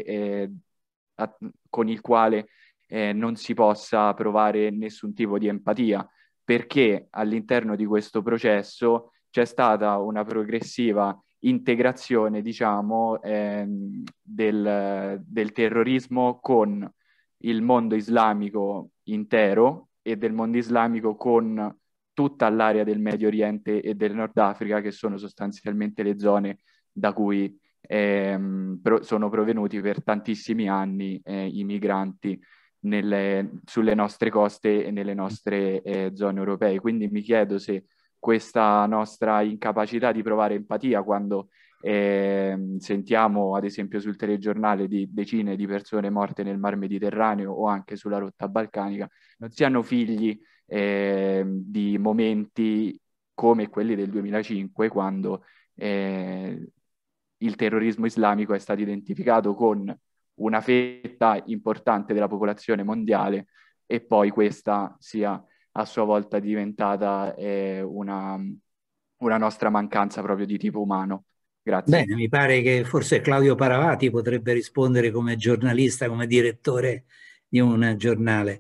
con il quale non si possa provare nessun tipo di empatia, perché all'interno di questo processo c'è stata una progressiva integrazione, diciamo, del terrorismo con il mondo islamico intero e del mondo islamico con tutta l'area del Medio Oriente e del Nord Africa, che sono sostanzialmente le zone da cui sono provenuti per tantissimi anni i migranti sulle nostre coste e nelle nostre zone europee. Quindi mi chiedo se questa nostra incapacità di provare empatia quando sentiamo ad esempio sul telegiornale di decine di persone morte nel Mar Mediterraneo o anche sulla rotta balcanica, figli di momenti come quelli del 2005, quando il terrorismo islamico è stato identificato con una fetta importante della popolazione mondiale e poi questa sia a sua volta diventata una nostra mancanza proprio di tipo umano. Grazie. Bene, mi pare che forse Claudio Paravati potrebbe rispondere come giornalista, come direttore di un giornale.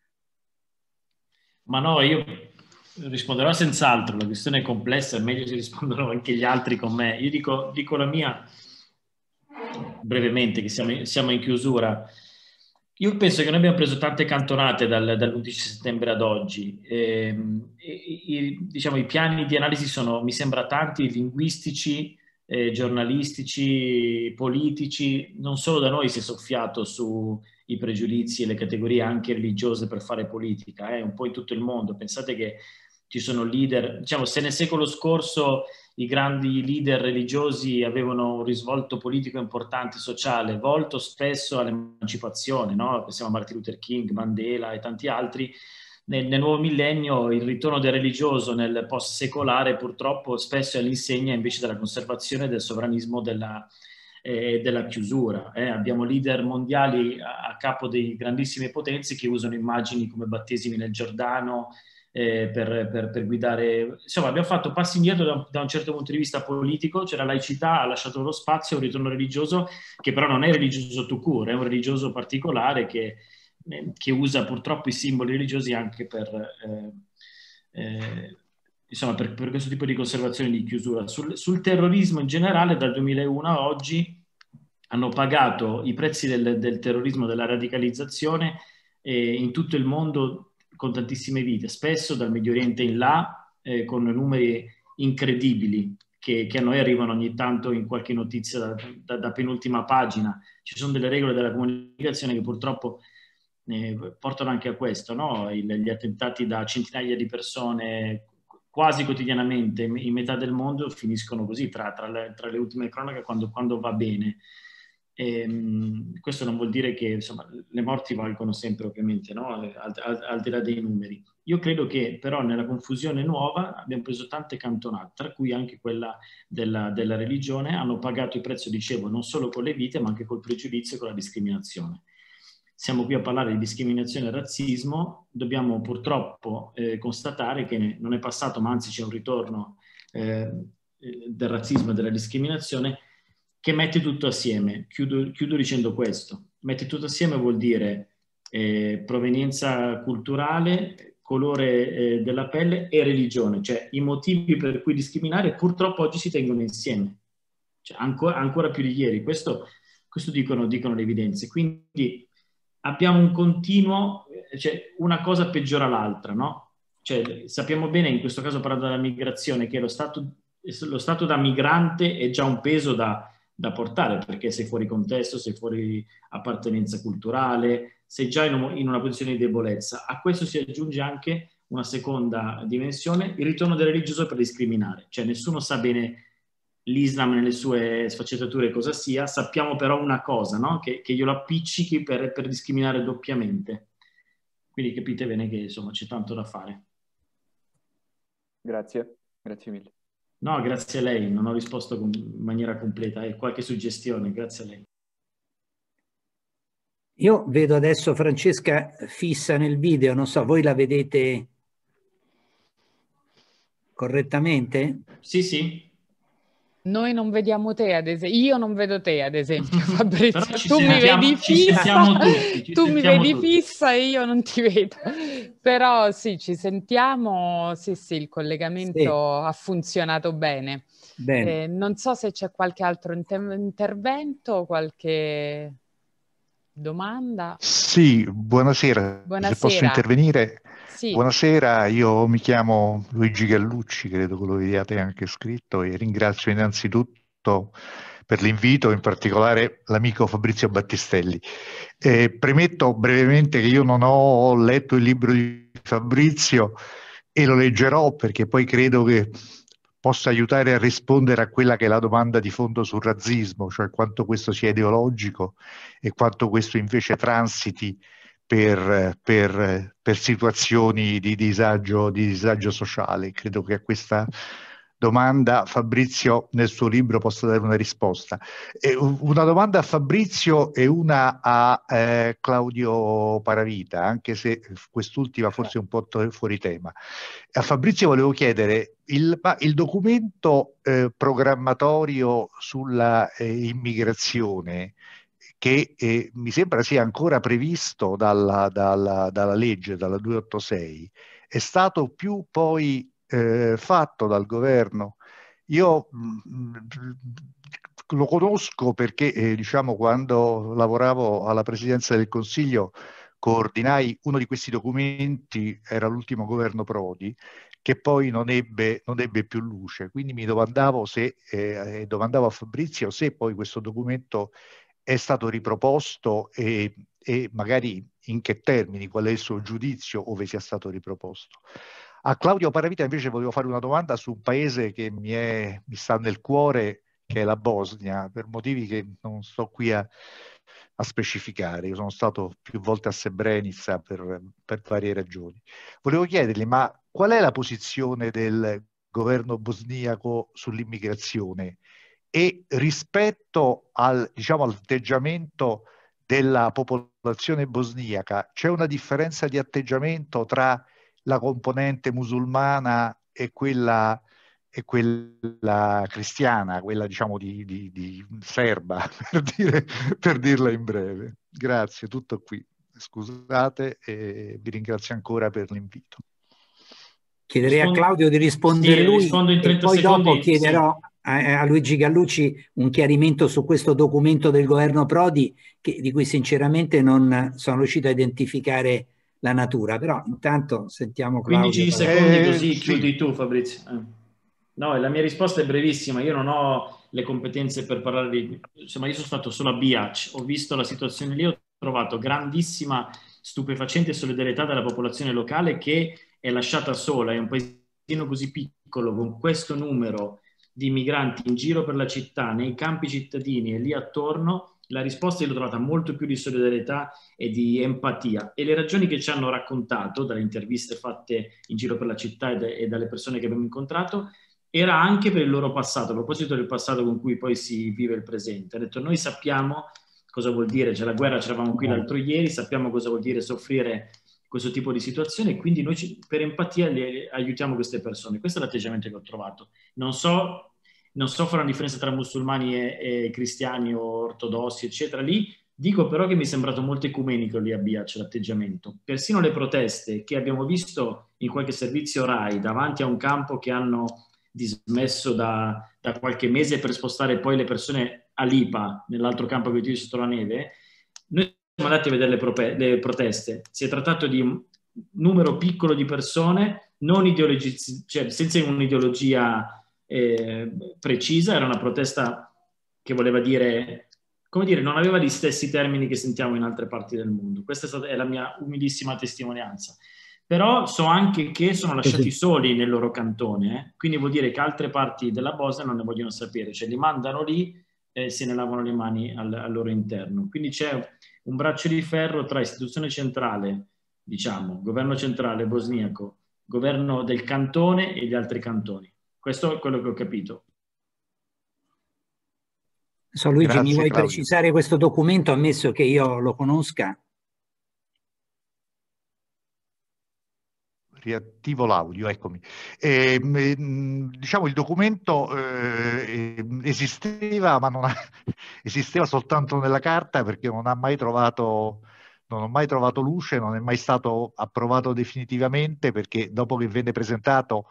Ma no, io risponderò senz'altro, la questione è complessa, è meglio se rispondono anche gli altri con me. Io dico la mia brevemente, che siamo in chiusura. Io penso che noi abbiamo preso tante cantonate dall'11 settembre ad oggi. Diciamo, i piani di analisi sono, mi sembra, tanti, linguistici, giornalistici, politici. Non solo da noi si è soffiato sui pregiudizi e le categorie anche religiose per fare politica, un po' in tutto il mondo. Pensate che ci sono leader, diciamo, se nel secolo scorso i grandi leader religiosi avevano un risvolto politico importante, sociale, volto spesso all'emancipazione, no? Pensiamo a Martin Luther King, Mandela e tanti altri. Nel nuovo millennio il ritorno del religioso nel post-secolare purtroppo spesso è all'insegna invece della conservazione del sovranismo della chiusura. Abbiamo leader mondiali a capo di grandissime potenze che usano immagini come battesimi nel Giordano, per guidare. Insomma, abbiamo fatto passi indietro da un certo punto di vista politico. C'era laicità, ha lasciato lo spazio a un ritorno religioso che però non è religioso tout court, è un religioso particolare che usa purtroppo i simboli religiosi anche insomma, per questo tipo di conservazione di chiusura. Sul terrorismo in generale, dal 2001 a oggi hanno pagato i prezzi del terrorismo, della radicalizzazione in tutto il mondo, con tantissime vite, spesso dal Medio Oriente in là, con numeri incredibili che a noi arrivano ogni tanto in qualche notizia da penultima pagina. Ci sono delle regole della comunicazione che purtroppo portano anche a questo, no? Gli attentati da centinaia di persone quasi quotidianamente in metà del mondo finiscono così, tra le ultime cronache, quando va bene. Questo non vuol dire che, insomma, le morti valgono sempre, ovviamente, no? Al di là dei numeri. Io credo che però nella confusione nuova abbiamo preso tante cantonate, tra cui anche quella della religione. Hanno pagato il prezzo, dicevo, non solo con le vite ma anche col pregiudizio e con la discriminazione. Siamo qui a parlare di discriminazione e razzismo. Dobbiamo purtroppo constatare che non è passato, ma anzi c'è un ritorno del razzismo e della discriminazione che mette tutto assieme. Chiudo dicendo questo. Mette tutto assieme vuol dire provenienza culturale, colore della pelle e religione. Cioè i motivi per cui discriminare purtroppo oggi si tengono insieme. Cioè, ancora più di ieri. Questo dicono le evidenze. Quindi abbiamo un continuo, cioè una cosa peggiora l'altra, no? Cioè, sappiamo bene, in questo caso parlando della migrazione, che lo stato da migrante è già un peso da portare, perché sei fuori contesto, sei fuori appartenenza culturale, sei già in una posizione di debolezza. A questo si aggiunge anche una seconda dimensione, il ritorno del religioso per discriminare. Cioè nessuno sa bene l'Islam nelle sue sfaccettature cosa sia, sappiamo però una cosa, no? Che glielo appiccichi per discriminare doppiamente. Quindi capite bene che, insomma, c'è tanto da fare. Grazie mille. No, grazie a lei, non ho risposto in maniera completa, qualche suggestione, grazie a lei. Io vedo adesso Francesca fissa nel video, non so, voi la vedete correttamente? Sì. Noi non vediamo te, ad esempio. Io non vedo te, ad esempio, Fabrizio. Tu mi vedi fissa. Tu mi vedi fissa e io non ti vedo. Però sì, ci sentiamo. Sì, il collegamento ha funzionato bene. Non so se c'è qualche altro intervento, qualche domanda. Sì, buonasera. Se posso intervenire. Sì. Buonasera, io mi chiamo Luigi Gallucci, credo che lo vediate anche scritto, e ringrazio innanzitutto per l'invito, in particolare l'amico Fabrizio Battistelli. Premetto brevemente che io non ho letto il libro di Fabrizio e lo leggerò perché poi credo che possa aiutare a rispondere a quella che è la domanda di fondo sul razzismo, cioè quanto questo sia ideologico e quanto questo invece transiti per situazioni di disagio sociale. Credo che a questa domanda Fabrizio nel suo libro possa dare una risposta. Una domanda a Fabrizio e una a Claudio Paravita, anche se quest'ultima forse è un po' fuori tema. A Fabrizio volevo chiedere, il documento programmatorio sulla immigrazione, che mi sembra sia ancora previsto dalla legge, dalla 286, è stato più poi fatto dal governo. Io lo conosco perché, diciamo, quando lavoravo alla Presidenza del Consiglio coordinai uno di questi documenti, era l'ultimo governo Prodi, che poi non ebbe più luce. Quindi mi domandavo domandavo a Fabrizio se poi questo documento è stato riproposto e magari in che termini, qual è il suo giudizio ove sia stato riproposto. A Claudio Paravita invece volevo fare una domanda su un paese che mi sta nel cuore, che è la Bosnia, per motivi che non sto qui a specificare. Io sono stato più volte a Srebrenica per varie ragioni. Volevo chiedergli, ma qual è la posizione del governo bosniaco sull'immigrazione? E rispetto diciamo, all'atteggiamento della popolazione bosniaca, c'è una differenza di atteggiamento tra la componente musulmana e quella cristiana, quella diciamo di serba, per dirla in breve. Grazie, tutto qui. Scusate e vi ringrazio ancora per l'invito. Chiederei a Claudio di rispondere lui rispondo in 30 e poi secondi, dopo chiederò a Luigi Gallucci un chiarimento su questo documento del governo Prodi di cui sinceramente non sono riuscito a identificare la natura, però intanto sentiamo Claudio. 15 secondi così sì. Chiudi tu, Fabrizio. No, la mia risposta è brevissima. Io non ho le competenze per parlare insomma, io sono stato solo a Biac, ho visto la situazione lì, ho trovato grandissima, stupefacente solidarietà dalla popolazione locale che è lasciata sola. È un paesino così piccolo, con questo numero di migranti in giro per la città, nei campi cittadini e lì attorno. La risposta l'ho trovata molto più di solidarietà e di empatia. E le ragioni che ci hanno raccontato dalle interviste fatte in giro per la città e dalle persone che abbiamo incontrato era anche per il loro passato, a proposito del passato con cui poi si vive il presente. Ha detto: noi sappiamo cosa vuol dire, c'è la guerra, c'eravamo qui l'altro ieri, sappiamo cosa vuol dire soffrire questo tipo di situazione, e quindi noi per empatia aiutiamo queste persone. Questo è l'atteggiamento che ho trovato. Non so fare una differenza tra musulmani e cristiani o ortodossi, eccetera, lì. Dico però che mi è sembrato molto ecumenico lì a Biac l'atteggiamento. Persino le proteste che abbiamo visto in qualche servizio RAI davanti a un campo che hanno dismesso da qualche mese per spostare poi le persone a Lipa, nell'altro campo che utilizzo sotto la neve, noi siamo andati a vedere le proteste. Si è trattato di un numero piccolo di persone, non cioè senza un'ideologia precisa, era una protesta che voleva dire, come dire, non aveva gli stessi termini che sentiamo in altre parti del mondo. Questa è la mia umilissima testimonianza. Però so anche che sono lasciati soli nel loro cantone, quindi vuol dire che altre parti della Bosnia non ne vogliono sapere, cioè li mandano lì e se ne lavano le mani al loro interno. Quindi c'è un braccio di ferro tra istituzione centrale, diciamo, governo centrale bosniaco, governo del cantone e gli altri cantoni. Questo è quello che ho capito. Luigi, Grazie, mi vuoi Claudio precisare questo documento, ammesso che io lo conosca? Riattivo l'audio, eccomi. Diciamo il documento esisteva, ma esisteva soltanto nella carta, perché non ho mai trovato luce, non è mai stato approvato definitivamente, perché dopo che venne presentato,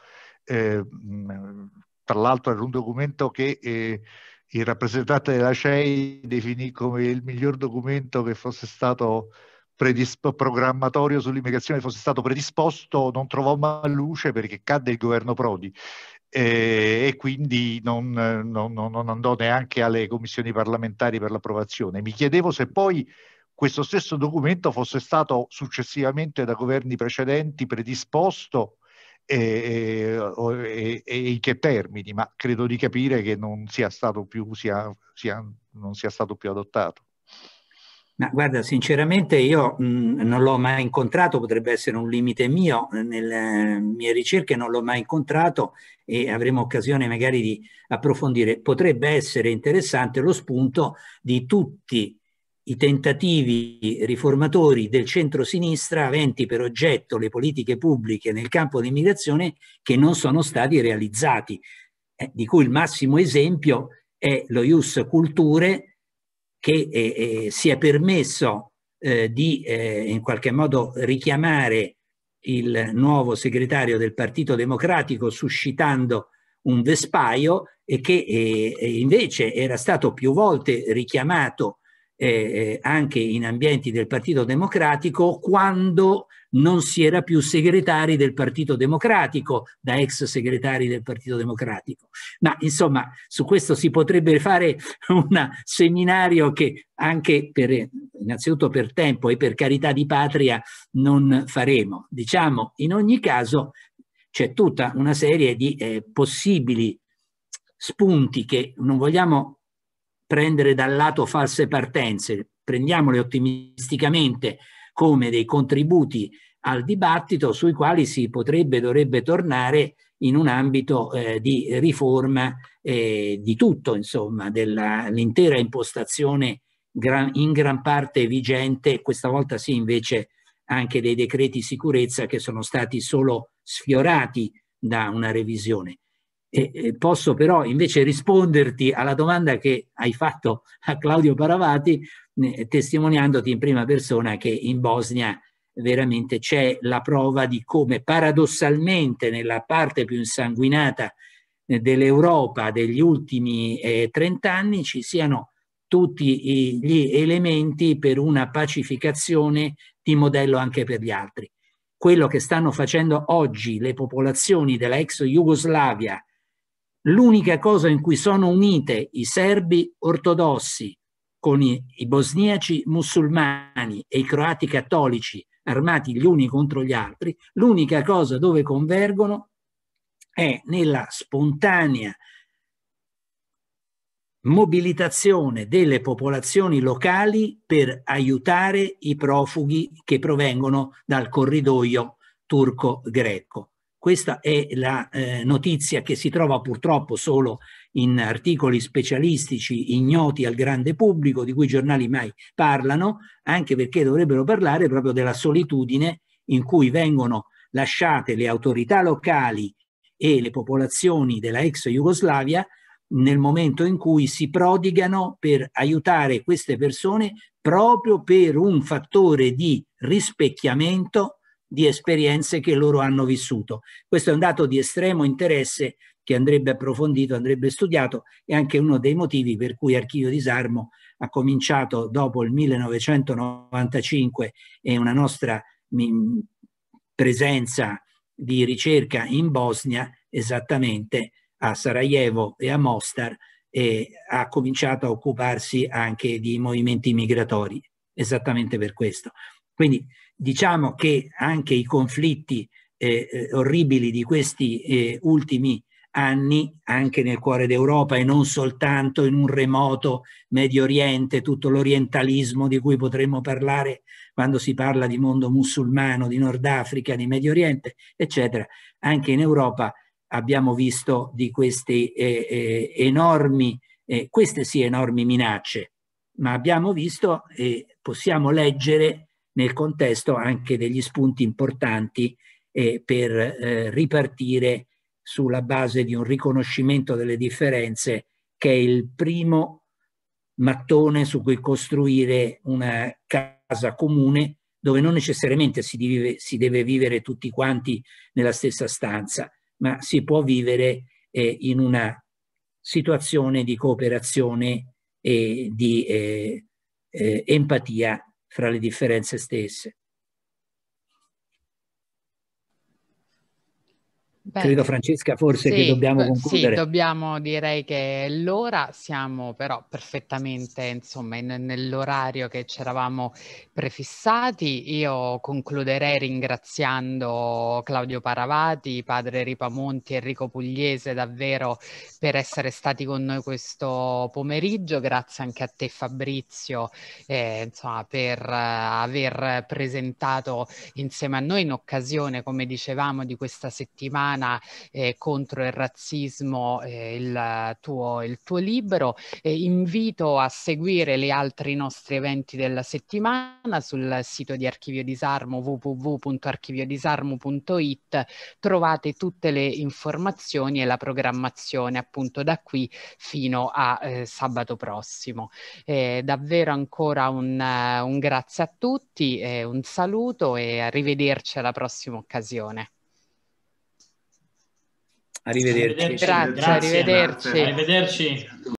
tra l'altro era un documento che il rappresentante della CEI definì come il miglior documento che fosse stato programmatorio sull'immigrazione fosse stato predisposto, non trovò mai luce perché cadde il governo Prodi e quindi non andò neanche alle commissioni parlamentari per l'approvazione. Mi chiedevo se poi questo stesso documento fosse stato successivamente da governi precedenti predisposto e in che termini, ma credo di capire che non sia stato più adottato. Ma guarda, sinceramente io non l'ho mai incontrato, potrebbe essere un limite mio, nelle mie ricerche non l'ho mai incontrato e avremo occasione magari di approfondire. Potrebbe essere interessante lo spunto di tutti i tentativi riformatori del centro-sinistra aventi per oggetto le politiche pubbliche nel campo dell'immigrazione che non sono stati realizzati, di cui il massimo esempio è lo Ius Culturae, che si è permesso di in qualche modo richiamare il nuovo segretario del Partito Democratico suscitando un vespaio e che invece era stato più volte richiamato anche in ambienti del Partito Democratico quando non si era più segretari del Partito Democratico, da ex segretari del Partito Democratico. Ma insomma, su questo si potrebbe fare un seminario che anche innanzitutto per tempo e per carità di patria non faremo. Diciamo, in ogni caso c'è tutta una serie di possibili spunti che non vogliamo prendere dal lato false partenze, prendiamole ottimisticamente come dei contributi al dibattito sui quali si potrebbe e dovrebbe tornare in un ambito di riforma di tutto, insomma, dell'intera impostazione in gran parte vigente, questa volta sì invece anche dei decreti sicurezza che sono stati solo sfiorati da una revisione. Posso però invece risponderti alla domanda che hai fatto a Claudio Paravati, testimoniandoti in prima persona che in Bosnia veramente c'è la prova di come paradossalmente nella parte più insanguinata dell'Europa degli ultimi 30 anni ci siano tutti gli elementi per una pacificazione di modello anche per gli altri. Quello che stanno facendo oggi le popolazioni della ex Jugoslavia, l'unica cosa in cui sono unite i serbi ortodossi con i bosniaci musulmani e i croati cattolici armati gli uni contro gli altri, l'unica cosa dove convergono è nella spontanea mobilitazione delle popolazioni locali per aiutare i profughi che provengono dal corridoio turco-greco. Questa è la notizia che si trova purtroppo solo in articoli specialistici ignoti al grande pubblico, di cui i giornali mai parlano, anche perché dovrebbero parlare proprio della solitudine in cui vengono lasciate le autorità locali e le popolazioni della ex Jugoslavia nel momento in cui si prodigano per aiutare queste persone proprio per un fattore di rispecchiamento di esperienze che loro hanno vissuto. Questo è un dato di estremo interesse che andrebbe approfondito, andrebbe studiato, e anche uno dei motivi per cui Archivio Disarmo ha cominciato dopo il 1995 e una nostra presenza di ricerca in Bosnia, esattamente a Sarajevo e a Mostar, ha cominciato a occuparsi anche di movimenti migratori, esattamente per questo. Quindi diciamo che anche i conflitti orribili di questi ultimi anni, anche nel cuore d'Europa e non soltanto in un remoto Medio Oriente, tutto l'orientalismo di cui potremmo parlare quando si parla di mondo musulmano, di Nord Africa, di Medio Oriente, eccetera, anche in Europa abbiamo visto di queste enormi, queste sì enormi minacce, ma abbiamo visto e possiamo leggere nel contesto anche degli spunti importanti per ripartire sulla base di un riconoscimento delle differenze, che è il primo mattone su cui costruire una casa comune dove non necessariamente si deve vivere tutti quanti nella stessa stanza, ma si può vivere in una situazione di cooperazione e di empatia fra le differenze stesse. Credo, Francesca, forse che dobbiamo concludere. Sì, dobbiamo, direi che l'ora, siamo però perfettamente, insomma, nell'orario che ci eravamo prefissati. Io concluderei ringraziando Claudio Paravati, padre Ripamonti, Enrico Pugliese, davvero per essere stati con noi questo pomeriggio. Grazie anche a te, Fabrizio, insomma, per aver presentato insieme a noi, in occasione, come dicevamo, di questa settimana contro il razzismo, il tuo libro. Invito a seguire gli altri nostri eventi della settimana sul sito di Archivio Disarmo, www.archiviodisarmo.it. Trovate tutte le informazioni e la programmazione appunto da qui fino a sabato prossimo. Davvero ancora un grazie a tutti, un saluto e arrivederci alla prossima occasione. Arrivederci. Grazie, arrivederci. Arrivederci.